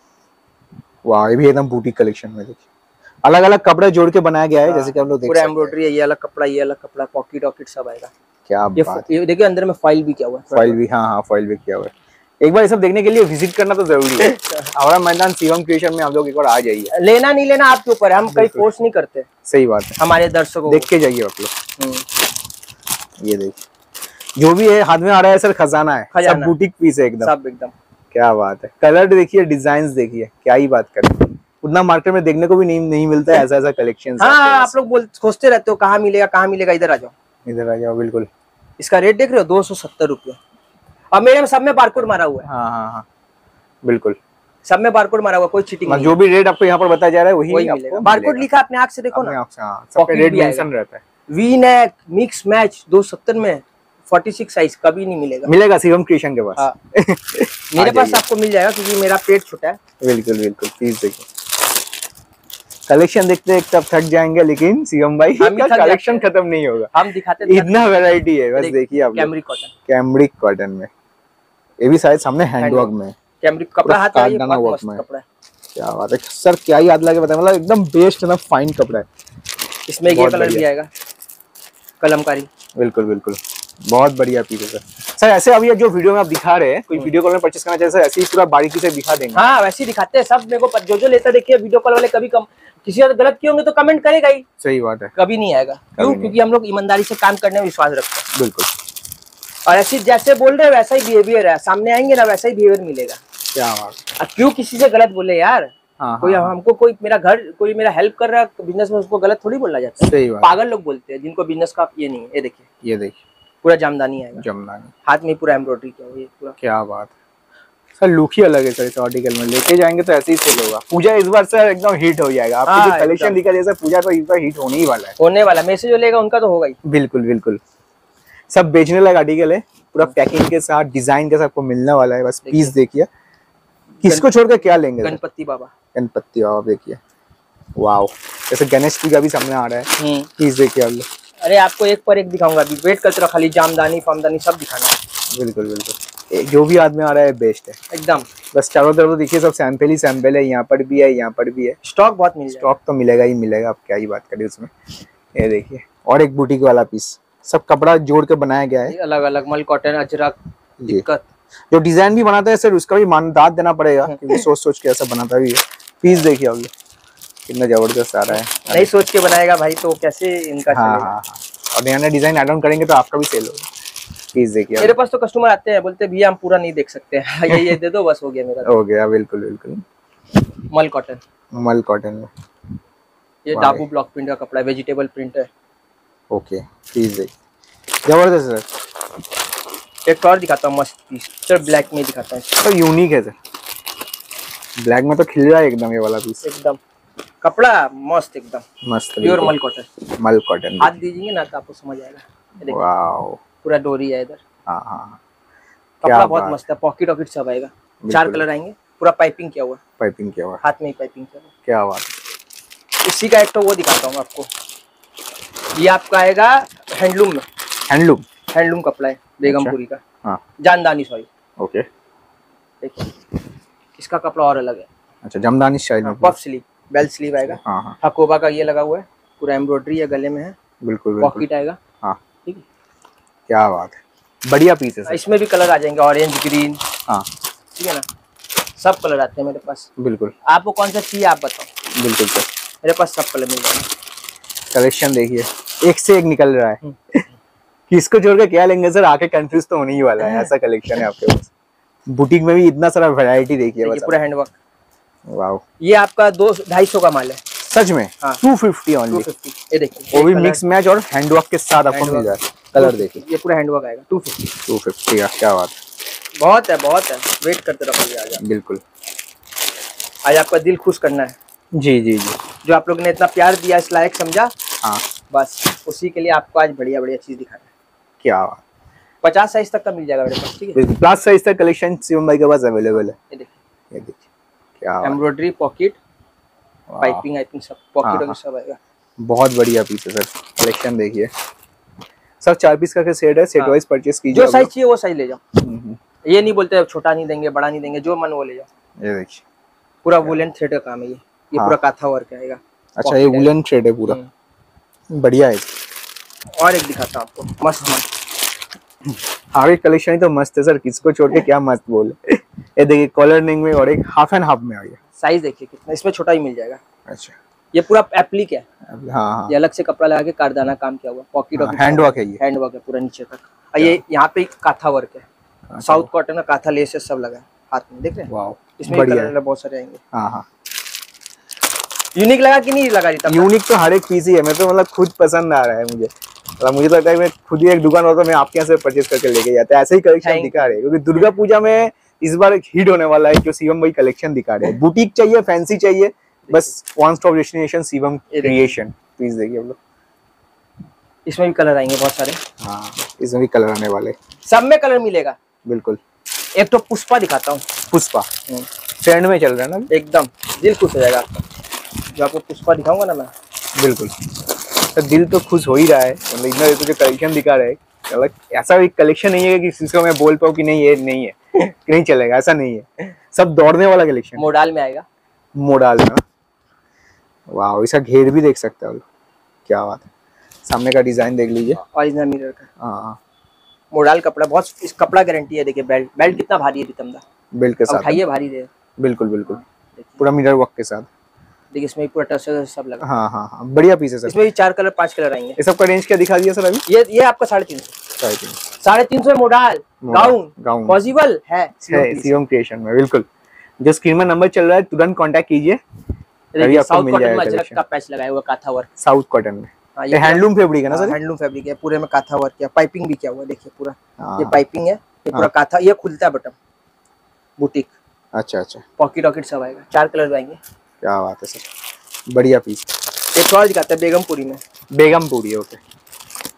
वाह, ये भी एकदम बुटीक कलेक्शन में देखिए, अलग अलग कपड़े जोड़ के बनाया गया है, जैसे कि आप लोग देख सकते हैं। पूरा एम्ब्रॉयडरी है, ये अलग कपड़ा, ये अलग कपड़ा, पॉकेट सब आएगा। क्या बात, ये देखिए अंदर में फाइल भी किया हुआ है। फाइल भी, हाँ, फाइल भी किया हुआ है। एक बार ये सब देखने के लिए विजिट करना तो जरूरी है। हमारा मैदान शिवम क्रिएशन में आप लोग एक बार आ जाइए। लेना नहीं लेना आपके ऊपर है, हम कहीं फोर्स नहीं करते। सही बात है, हमारे दर्शकों देख के जाइए आप लोग। ये देखिए, जो भी है हाथ में आ रहा है सर, खजाना है, सब बुटीक पीस है एकदम, सब एकदम। क्या बात है, कलर देखिए, डिजाइन देखिए, क्या ही बात करें, उतना मार्केट में देखने को भी नहीं मिलता है ऐसा कलेक्शन। हाँ, आप लोग खोजते रहते हो कहाँ मिलेगा, इधर आ जाओ, बिल्कुल। इसका रेट देख रहे हो, 270 रुपये, और मेरे में सब में बारकोड मारा हुआ है। हाँ, बिल्कुल, सब में बारकोड मारा हुआ, कोई चीटिंग नहीं। जो भी रेट आपको यहाँ पर बताया जा रहा है वही आपको बारकोड लिखा, अपने आँख से देखो ना, सब पे रेट मेंशन रहता है। वी नेक मिक्स मैच 270 में 46 साइज कभी नहीं मिलेगा शिवम क्रिएशन के पास। मेरे पास आपको मिल जाएगा क्योंकि मेरा पेट छोटा है। बिल्कुल, प्लीज देखिए, कलेक्शन देखते एक तब थक जाएंगे, लेकिन शिवम भाई का कलेक्शन खत्म नहीं होगा, हम दिखाते इतना वैरायटी है। बस देखिए आप, कैमरिक कॉटन में, ये भी शायद सामने हैंडवर्क में, कैमरिक कपड़ा हाथ में, कपड़ा है। क्या बात है सर, क्या ही याद लगे बताए, मतलब एकदम बेस्ट ना, फाइन कपड़ा है। इसमें ये कलर भी आएगा, कलमकारी। बिल्कुल, बहुत बढ़िया पीस है सर। ऐसे अभी जो वीडियो में आप दिखा रहे हैं, कोई वीडियो कॉल में परचेस करना चाहे, ऐसे ही पूरा बारीकी से दिखा देंगे। हाँ, वैसे ही दिखाते हैं सब। मेरे को जो लेता देखिए, वीडियो कॉल वाले कभी किसी और गलत किए होंगे तो कमेंट करेगा ही। सही बात है, कभी नहीं आएगा। क्यों? क्योंकि हम लोग ईमानदारी से काम करने में विश्वास रखते हैं। बिल्कुल, और ऐसे जैसे बोल रहे हैं वैसा ही बिहेवियर है, सामने आएंगे ना वैसा ही बिहेवियर मिलेगा। क्या बात, क्यों किसी से गलत बोले यार? कोई हमको कोई मेरा हेल्प कर रहा है बिजनेस में, उसको गलत थोड़ी बोलना जाता है। सही बात, पागल लोग बोलते हैं जिनको बिजनेस का ये नहीं है। ये देखिए पूरा जामदानी आएगा, हाथ में पूरा एम्ब्रॉयडरी किया हुआ है पूरा। क्या बात है सर, लुक ही अलग है सर। इस आर्टिकल में लेके जाएंगे तो ऐसे ही सेल होगा। पूजा इस बार सर एकदम हिट हो जाएगा। आपकी जो कलेक्शन दिखा जैसा, पूजा तो इस बार हिट होने ही वाला है। मेरे से जो लेगा उनका तो होगा ही। बिल्कुल, सब बेचने लायक आर्टिकल है, पूरा पैकिंग के साथ डिजाइन के साथ आपको मिलने वाला है। बस पीस देखिए, किसको छोड़कर क्या लेंगे? गणपति बाबा, गणपति बाबा देखिए, वाओ, जैसे गणेश जी का भी सामने आ रहा है। पीस देखिए आप लोग। अरे आपको एक पर एक दिखाऊंगा, अभी वेट करते रहो, खाली जामदानी फामदानी सब दिखाना है। बिल्कुल बिल्कुल, जो भी हाथ में आ रहा है बेस्ट है एकदम। बस चारों तरफ तो देखिए सब सैंपल ही सैंपल है, यहाँ पर भी है, यहाँ पर भी है। स्टॉक बहुत मिल जाएगा। स्टॉक तो मिलेगा ही मिलेगा, आप क्या ही बात करें उसमें। ये देखिए, और एक बुटीक वाला पीस, सब कपड़ा जोड़ के बनाया गया है, अलग अलग मल कॉटन अजरक दिक्कत। जो डिजाइन भी बनाता है सर उसका भी मानदाद देना पड़ेगा, क्योंकि सोच सोच के ऐसा बनाता भी है। पीस देखिए आप लोग, कितना जबरदस्त आ रहा है। नहीं सोच के बनाएगा भाई तो कैसे इनका हाँ हाँ, और नया नया डिजाइन ऐड ऑन करेंगे तो आपका भी सेल होगा। पीस देखिए, मेरे पास तो कस्टमर आते हैं, बोलते भैया हम पूरा नहीं देख सकते ये दे दो बस हो गया मेरा। हो गया, बिल्कुल बिल्कुल। मल कॉटन, मल कॉटन में ये डाबू ब्लॉक प्रिंट का कपड़ा है, वेजिटेबल प्रिंट है। ओके, पीस देखिए, जबरदस्त सर। एक और दिखाता हूँ मस्त पीस सर, ब्लैक में दिखाता हूँ। तो यूनिक है सर, ब्लैक में तो खिल रहा है एकदम ये वाला पीस। एकदम कपड़ा मस्त, एकदम मस्त, प्योर मल कॉटन। मल कॉटन, हाथ दीजिए ना तो आपको समझ आएगा। वाओ, पूरा डोरी है इधर। हाँ हाँ, कपड़ा बहुत मस्त है, पॉकेट वॉकेट सब आएगा। 4 कलर आएंगे, पूरा पाइपिंग किया हुआ। पाइपिंग किया हुआ, हाथ में ही पाइपिंग किया हुआ। क्या बात है। इसी का एक तो वो दिखाता हूँ आपको, ये आपका आएगा हैंडलूम में। हैंडलूम, हैंडलूम कपड़ा है बेगमपुरी का। हाँ, जानदानी सॉरी। ओके, देखिए इसका कपड़ा और अलग है। अच्छा, जमदानी स्टाइल में, पफ स्लीव, बेल स्लीव आएगा। हाँ हाँ, हकोबा का ये लगा हुआ है, पूरा एम्ब्रॉयडरी है, गले में है। बिल्कुल पॉकेट आएगा। हाँ, ठीक है, क्या बात है, बढ़िया पीस है सर। इसमें भी कलर आ जाएंगे, ऑरेंज ग्रीन। हाँ, ठीक है ना, सब कलर आते हैं मेरे पास। बिल्कुल, आपको कौन सा चाहिए आप बताओ। बिल्कुल सर, मेरे पास सब कलर मिल जाएंगे। कलेक्शन देखिए, एक से एक निकल रहा है। किसको छोड़ के क्या लेंगे सर, आके कंफ्यूज तो होने ही वाला है, ऐसा कलेक्शन है आपके पास। बुटीक में भी इतना सारा वैरायटी देखिए, पूरा हैंडवर्क। वाओ, ये आपका 200-250 का माल है सच में। हाँ। 250 ओनली, 250। ये देखिए, वो भी मिक्स मैच और हैंडवर्क के साथ आपको मिल जाए। कलर देखिए, ये पूरा हैंडवर्क आएगा। 250 का, क्या बात है। बहुत है, बहुत है, वेट करते रहो। आज बिल्कुल, आज आपका दिल खुश करना है। जी जी जी, जो आप लोग ने इतना प्यार दिया, इस लायक समझा, हाँ, बस उसी के लिए आपको आज बढ़िया बढ़िया चीज दिखाना है। क्या बात। 50 साइज तक का मिल जाएगा मेरे पास। ठीक है, प्लस साइज तक कलेक्शन शिवम भाई के पास अवेलेबल है। ये देखिए, ये देखिए, क्या एम्ब्रॉयडरी, पॉकेट, पाइपिंग आइपिंग सब, पॉकेट हाँ, सब आएगा। बहुत बढ़िया पीस है सर, कलेक्शन देखिए। सब 4 पीस का सेट है, सेट वाइज परचेस कीजिए। जो साइज चाहिए वो साइज ले जाओ। ये नहीं बोलते छोटा नहीं देंगे, बड़ा नहीं देंगे, जो मन वो ले जाओ। ये देखिए, पूरा वुलन थ्रेड का काम है ये। पूरा काथा वर्क आएगा। अच्छा, ये वुलन थ्रेड है पूरा, बढ़िया है। और एक दिखाता हूँ आपको, मस्त मस्त आगे कलेक्शन ही तो मस्त है सर, किसको छोड़ के क्या मस्त बोले। ये देखिए, कॉलर नेक में और एक हाफ एंड हाफ में आ गया। साइज देखिए कितना, इसमें छोटा ही मिल जाएगा। अच्छा, ये पूरा एप्लिक है। हाँ, ये अलग से कपड़ा लगा के कारदाना काम किया हुआ, पॉकेट और हैंडवर्क है, ये हैंडवर्क है पूरा नीचे तक। और ये यहाँ पे काथा वर्क है, साउथ कॉटन का काथा लेस सब लगा है हाथ में, देख रहे हैं। वाओ, इसमें कलर बहुत सारे आएंगे। हाँ हाँ, यूनिक लगा कि नहीं लगा रही? यूनिक तो हर एक पीस ही है, मैं तो मतलब खुद पसंद आ रहा है मुझे। मतलब मुझे तो लगता है मैं खुद ही एक दुकान होता मैं आपके यहाँ से परचेस करके लेके जाता। ऐसे ही कलेक्शन दिखा रहे हैं, क्योंकि दुर्गा पूजा में इस बार एक हिट होने वाला है, जो शिवम भाई कलेक्शन दिखा रहे हैं। बुटीक चाहिए, फैंसी चाहिए, बस one stop destination Shivam creation. Please देखिए आप लोग, इसमें भी कलर आएंगे बहुत सारे। हाँ, इसमें भी कलर आने वाले, सब में कलर मिलेगा। बिल्कुल। एक तो पुष्पा दिखाता हूँ, पुष्पा ट्रेंड में चल रहा है ना, एकदम दिल खुश हो जाएगा आपका। जो आपको पुष्पा दिखाऊंगा ना मैं, बिल्कुल तो दिल तो खुश हो ही रहा है। मतलब इतना तो जो कलेक्शन दिखा रहे हैं, ऐसा एक कलेक्शन नहीं है कि जिसको मैं बोल पाऊँ कि नहीं ये नहीं है कि नहीं चलेगा, ऐसा नहीं है। सब दौड़ने वाला कलेक्शन, मोडाल में आएगा। मोडाल में, वाह, इसका घेर भी देख सकते हो, क्या बात है। सामने का डिजाइन देख लीजिए, ओरिजिनल मिरर का। हाँ, मोडाल कपड़ा, बहुत इस कपड़ा गारंटी है। देखिए बेल्ट, बेल्ट कितना भारी है रितमदा, बेल्ट के साथ उठाइए भारी दे। बिल्कुल बिल्कुल, पूरा मिरर वर्क के साथ। देखिए इसमें पूरा टच सब लगा। हाँ हाँ हाँ, बढ़िया पीस है सर। इसमें भी 4 कलर 5 कलर आएंगे। ये सब का रेंज क्या दिखा दिया सर अभी? ये आपका 350। 350 मोडाल गाउन पॉसिबल है शिवम क्रिएशन में, बिल्कुल। जो स्क्रीन में नंबर चल रहा है तुरंत कांटेक्ट कीजिए, साउथ कॉटन में अजरक का पैच लगाया हुआ, काथा वर्क, साउथ कॉटन में। ये हैंडलूम फैब्रिक है ना सर? हैंडलूम फैब्रिक है, पूरे में काथा वर्क किया, पाइपिंग भी किया हुआ। देखिए पूरा ये पाइपिंग है, ये पूरा काथा, ये खुलता है बटन, बुटीक। अच्छा अच्छा, पॉकेट वॉकेट सब आएगा। 4 कलर आएंगे। क्या बात है सर, बढ़िया पीस। एक और दिखाता है बेगमपुरी में। बेगमपुरी, ओके।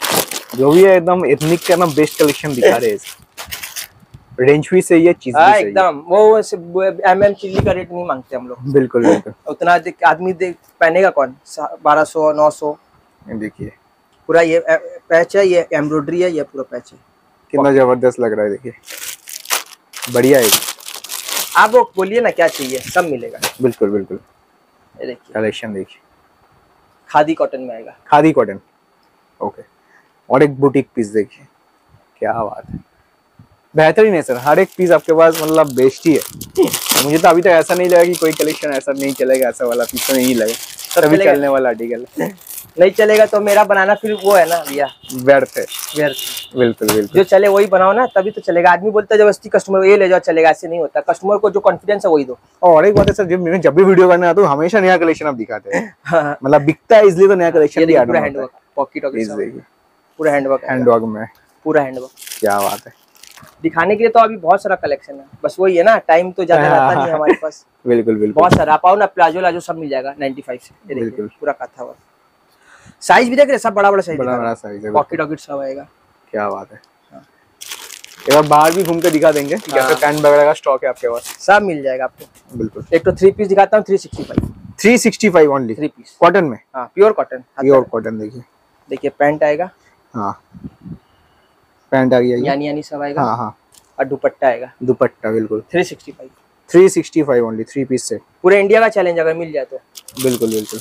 जो भी है एकदम एथनिक का ना बेस्ट कलेक्शन दिखा रहे हैं। रेंज भी सही है, चीज भी सही है एकदम। वो MM चिल्ली का रेट नहीं मांगते हम लोग। बिल्कुल बिल्कुल। उतना आदमी पहनेगा कौन? 1200 900। देखिए पूरा ये पैच है, ये एम्ब्रॉयडरी है, ये पूरा पैच है। कितना जबरदस्त लग रहा है, देखिए बढ़िया है। आप वो बोलिए ना क्या चाहिए, सब मिलेगा। बिल्कुल बिल्कुल। ये देखिए कलेक्शन देखिए, खादी कॉटन में आएगा। Khadi cotton, okay. और एक बुटीक पीस देखिए, क्या बात है, बेहतरीन है सर। हर एक पीस आपके पास मतलब बेस्ट ही है। मुझे तो अभी तक ऐसा नहीं लगा कि कोई कलेक्शन ऐसा नहीं चलेगा, ऐसा वाला पीस तो नहीं लगा। सभी चलने वाला आर्टिकल नहीं चलेगा तो मेरा बनाना फिर वो है ना भैया, व्यर्थ है। बिल्कुल बिल्कुल। जो चले वही बनाओ ना, तभी तो चलेगा। आदमी बोलता है जबरदस्ती कस्टमर ये ले जाओ चलेगा, ऐसे नहीं होता। कस्टमर को जो कॉन्फिडेंस है वही दो। और एक बात है सर, जब भी वीडियो करने आता हूँ हमेशा नया कलेक्शन आप दिखाते हैं। हाँ। मतलब बिकता है इसलिए तो नया कलेक्शन भी पूरा हैंडवर्क, पॉकेट देखिए, पूरा हैंडवर्क में, पूरा हैंडवर्क। क्या बात है। दिखाने के लिए तो अभी बहुत सारा कलेक्शन है, बस वही है ना, टाइम तो ज्यादा रहता नहीं हमारे पास। बिल्कुल बिल्कुल। बहुत सारा। आप आओ ना, प्लाजो लाजो सब मिल जाएगा 95 से। ये देखिए पूरा काथा वर्क। साइज भी देख रहे, सब बड़ा बड़ा साइज, बड़ा साइज है, पॉकेट वॉकेट सब आएगा। क्या बात है। एक बार बाहर भी घूम के दिखा देंगे कि कैसे पैंट वगैरह का स्टॉक है आपके पास। सब मिल जाएगा आपको। बिल्कुल। एक तो 3 पीस दिखाता हूँ, 365 ओनली 3 पीस कॉटन में। हाँ, प्योर कॉटन। प्योर कॉटन देखिए। देखिए पैंट आएगा, हाँ पैंट आ गया, यानी सब आएगा। हाँ हाँ। और दुपट्टा आएगा, दुपट्टा बिल्कुल 365 ओनली 3 पीस से। पूरे इंडिया का चैलेंज अगर मिल जाए तो। बिल्कुल बिल्कुल।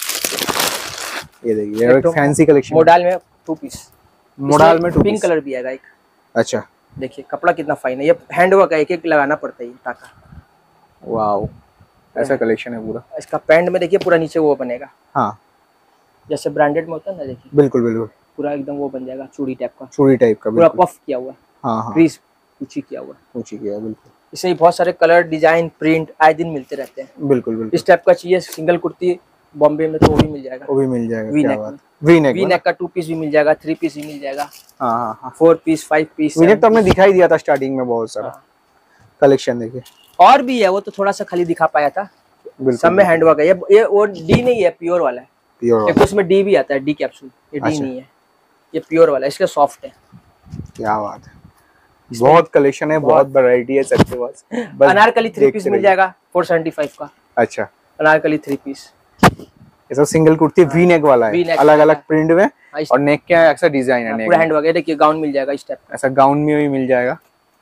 ये देखिए एक फैंसी कलेक्शन मोडाल में 2 पीस, मोडाल में 2 पिंक कलर भी आएगा एक। अच्छा देखिए कपड़ा कितना फाइन है, ये हैंडवर्क है, एक एक लगाना पड़ता है ये टाका। वाओ, ऐसा कलेक्शन है पूरा। इसका पैंट में देखिए पूरा नीचे वो बनेगा, हाँ जैसे ब्रांडेड में होता है ना, देखिए बिल्कुल बिल्कुल। पूरा एकदम वो बन जाएगा, चूड़ी टाइप का, चूड़ी टाइप का, पूरा पफ किया हुआ है। हाँ हाँ, क्रीज ऊंची किया हुआ है, ऊंची किया बिल्कुल। इसमें बहुत सारे कलर, डिजाइन, प्रिंट आए दिन मिलते रहते हैं। बिल्कुल बिल्कुल। इस टाइप का चाहिए सिंगल कुर्ती बॉम्बे में तो वो भी मिल जाएगा, वो भी मिल जाएगा। वी क्या नेक, बात, वी नेक का 2 पीस भी मिल जाएगा, 3 पीस भी मिल जाएगा। हाँ हाँ हाँ, 4 पीस 5 पीस। वी नेक तो हमने दिखाई दिया था स्टार्टिंग में, बहुत सारा कलेक्शन देखिए। और भी है, वो तो थोड़ा सा खाली दिखा पाया था। सब में हैंडवर्क है। ये वो डी नहीं है, प्योर वाला है। प्योर एक उसमें डी भी आता है, डी कैप्सूल, ये डी नहीं है, ये प्योर वाला है, इसका सॉफ्ट है। क्या बात है, बहुत कलेक्शन है, बहुत वैरायटी है सबके पास। अनारकली 3 पीस मिल जाएगा 475 का। अच्छा, अनारकली 3 पीस। ये सब सिंगल कुर्ती वी नेक वाला है, अलग अलग प्रिंट में, और नेक के ऐसा डिजाइन है। पूरा हैंडवर्क है, देखिए गाउन मिल जाएगा इस टाइप का, ऐसा गाउन में भी मिल जाएगा।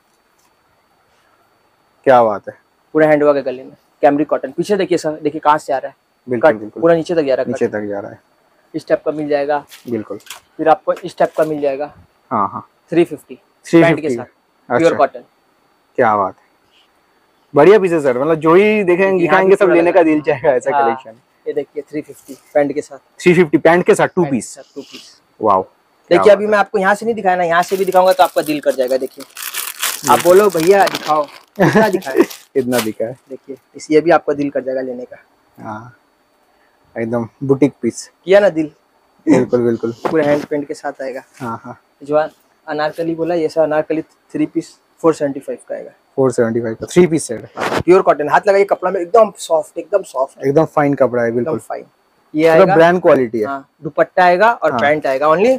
क्या बात है, पूरा हैंडवर्क है गले में, कैमरी कॉटन। पीछे देखिए सर, देखिए कहाँ से आ रहा है, बिल्कुल बिल्कुल, पूरा नीचे तक जा रहा है, नीचे तक जा रहा है। इस टाइप का मिल जाएगा बिल्कुल। फिर आपको इस टाइप का मिल जाएगा, हाँ हाँ, 350 पैंट के साथ, प्योर कॉटन। क्या बात है, बढ़िया पीस है सर। मतलब जो ही देखेंगे दिखाएंगे सब लेने का दिल चाहेगा, ऐसा कलेक्शन। ये देखिए 350 पैंट के साथ, 350 पैंट के साथ 2 पीस। वाओ, देखिए अभी मैं आपको यहाँ से नहीं दिखाया ना, यहाँ से भी दिखाऊंगा तो आपका दिल कर जाएगा। देखिए आप बोलो भैया दिखाओ, कितना दिखाया इतना दिखा है, देखिए इसलिए भी आपका दिल कर जाएगा लेने का। हाँ एकदम बुटीक पीस किया ना दिल। बिल्कुल बिल्कुल, पूरे हैंड पेंट के साथ आएगा। हाँ हाँ, जो अनारकली बोला, ये सब अनारकली 3 पीस 475 का आएगा, 475 का 3 पीस सेट, प्योर कॉटन। हाथ लगाइए कपड़ा में, एकदम सॉफ्ट, एकदम सॉफ्ट, एकदम फाइन कपड़ा है, बिल्कुल फाइन। ये आएगा ब्रांड क्वालिटी है। हाँ, दुपट्टा आएगा और पैंट आएगा ओनली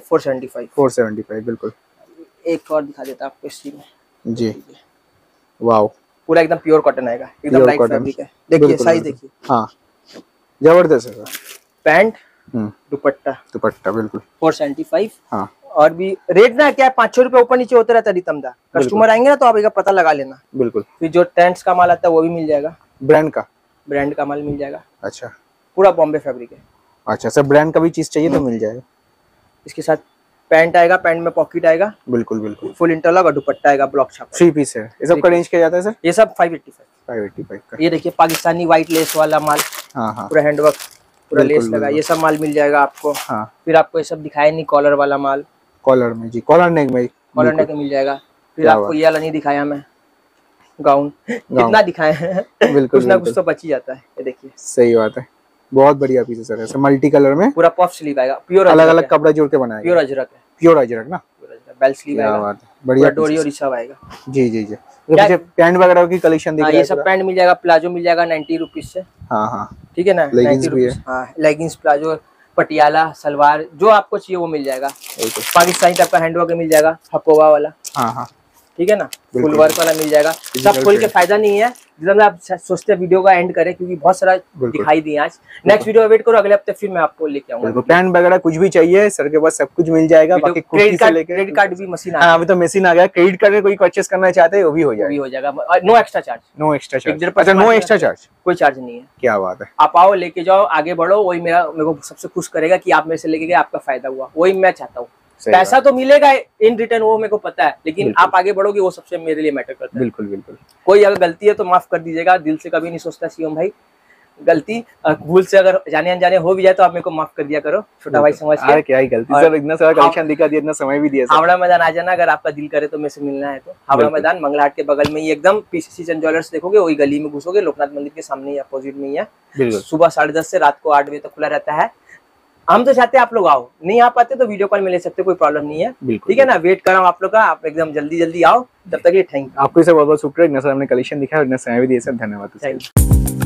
475 बिल्कुल। एक और दिखा देता आपको इसी में जी, वाओ, पूरा एकदम प्योर कॉटन आएगा, एकदम लाइट फैब्रिक है। देखिए साइज देखिए, हाँ जबरदस्त है। पैंट दुपट्टा बिल्कुल 475। हाँ, और भी रेट ना क्या 500 रुपए ऊपर नीचे होते रहता है रितमदा। कस्टमर आएंगे ना तो आप एक पता लगा लेना। बिल्कुल। फिर जो टेंट्स का माल आता है वो भी मिल जाएगा, ब्रांड का माल मिल जाएगा। अच्छा, पूरा बॉम्बे फैब्रिक है। अच्छा सर, ब्रांड का भी चीज चाहिए तो मिल जाएगा। इसके साथ पैंट आएगा, पैंट में पॉकेट आएगा, बिल्कुल बिल्कुल, फुल इंटरलॉक, और दुपट्टा आएगा ब्लॉक छापा। 3 पीस है। ये सब का रेंज क्या जाता है सर? ये सब 585 का। ये देखिए पाकिस्तानी व्हाइट लेस वाला माल, हाँ हाँ, पूरा हैंडवर्क, पूरा लेस लगा, ये सब माल मिल जाएगा आपको। हाँ, फिर आपको ये सब दिखाया नहीं, कॉलर वाला माल, कॉलर में जी, कॉलर नेक में मिल जाएगा। फिर आपको ये वाला नहीं दिखाया मैं, गाउन कितना दिखाए हैं बिल्कुल, कुछ ना कुछ तो बच ही जाता है। ये देखिए, सही बात है, बहुत बढ़िया पीस है सर। ऐसे मल्टी कलर में पूरा पफ स्लीव आएगा, प्योर अलग अलग कपड़ा जोड़ के बनाया, प्योर अजरक है, प्योर अजरक ना, बेल स्लीव आएगा, बढ़िया डोरी और सब आएगा। जी जी जी। पीछे पैंट वगैरह की कलेक्शन दिख रहा है। ये सब पैंट मिल जाएगा, प्लाजो मिल जाएगा 90 रुपीज से। हाँ हाँ, ठीक है ना, लेगिंग्स भी है। हाँ, लेगिंग्स प्लाजो पटियाला सलवार जो आपको चाहिए वो मिल जाएगा। पाकिस्तानी टाइप का हैंडवर्क मिल जाएगा, हकोवा वाला। हाँ, ठीक है ना, फुल वर्क वाला मिल जाएगा। सब खोल के फायदा नहीं है, जितना आप सोचते हैं वीडियो का एंड करें, क्योंकि बहुत सारा दिखाई दिए आज। नेक्स्ट वीडियो वेट करो, अगले हफ्ते फिर मैं आपको लेके आऊंगा। पैंट वगैरह कुछ भी चाहिए सर के पास सब कुछ मिल जाएगा। बाकी क्रेडिट कार्ड भी मशीन हाँ, अभी तो मशीन आ गया। क्रेडिट कार्ड में कोई परचेस करना चाहते हैं वो भी हो जाएगा। No extra charge. No extra charge. अच्छा, नो एक्स्ट्रा चार्ज, कोई चार्ज नहीं है। क्या बात है। आप आओ, लेके जाओ, आगे बढ़ो। वही मेरे को सबसे खुश करेगा कि आप मेरे से लेके गए, आपका फायदा हुआ। वही मैं चाहता हूँ। पैसा तो मिलेगा इन रिटर्न, वो मेरे को पता है, लेकिन आप आगे बढ़ोगे वो सबसे मेरे लिए मैटर करता है। बिल्कुल बिल्कुल। कोई अगर गलती है तो माफ कर दीजिएगा, दिल से कभी नहीं सोचता सीएम भाई। गलती भूल से अगर जाने अनजाने हो भी जाए तो आप मेरे को माफ कर दिया करो, छोटा भाई समझ के। क्या ही गलती सर, इतना सारा कलेक्शन दिखा दिया, इतना समय भी दिया। हावड़ा मैदान आ जाना, अगर आपका दिल करे तो मेरे से मिलना है तो। हावड़ा मैदान मंगलहाट के बगल में ही एकदम पीसीसी चंद ज्वेलर्स देखोगे, वही गली में घुसोगे, लोकनाथ मंदिर के सामने ही अपोजिट में ही है। सुबह 10:30 से रात को 8 बजे तक खुला रहता है। हम तो चाहते हैं आप लोग आओ, नहीं आ पाते तो वीडियो कॉल में ले सकते, कोई प्रॉब्लम नहीं है। ठीक है ना, वेट कर रहा हूँ आप लोग का, आप एकदम जल्दी जल्दी आओ। तब तक ये थैंक यू आपको। बहुत बहुत शुक्रिया, इतना सारा हमने कलेक्शन दिखाया और इतना समय भी दिया सर, धन्यवाद।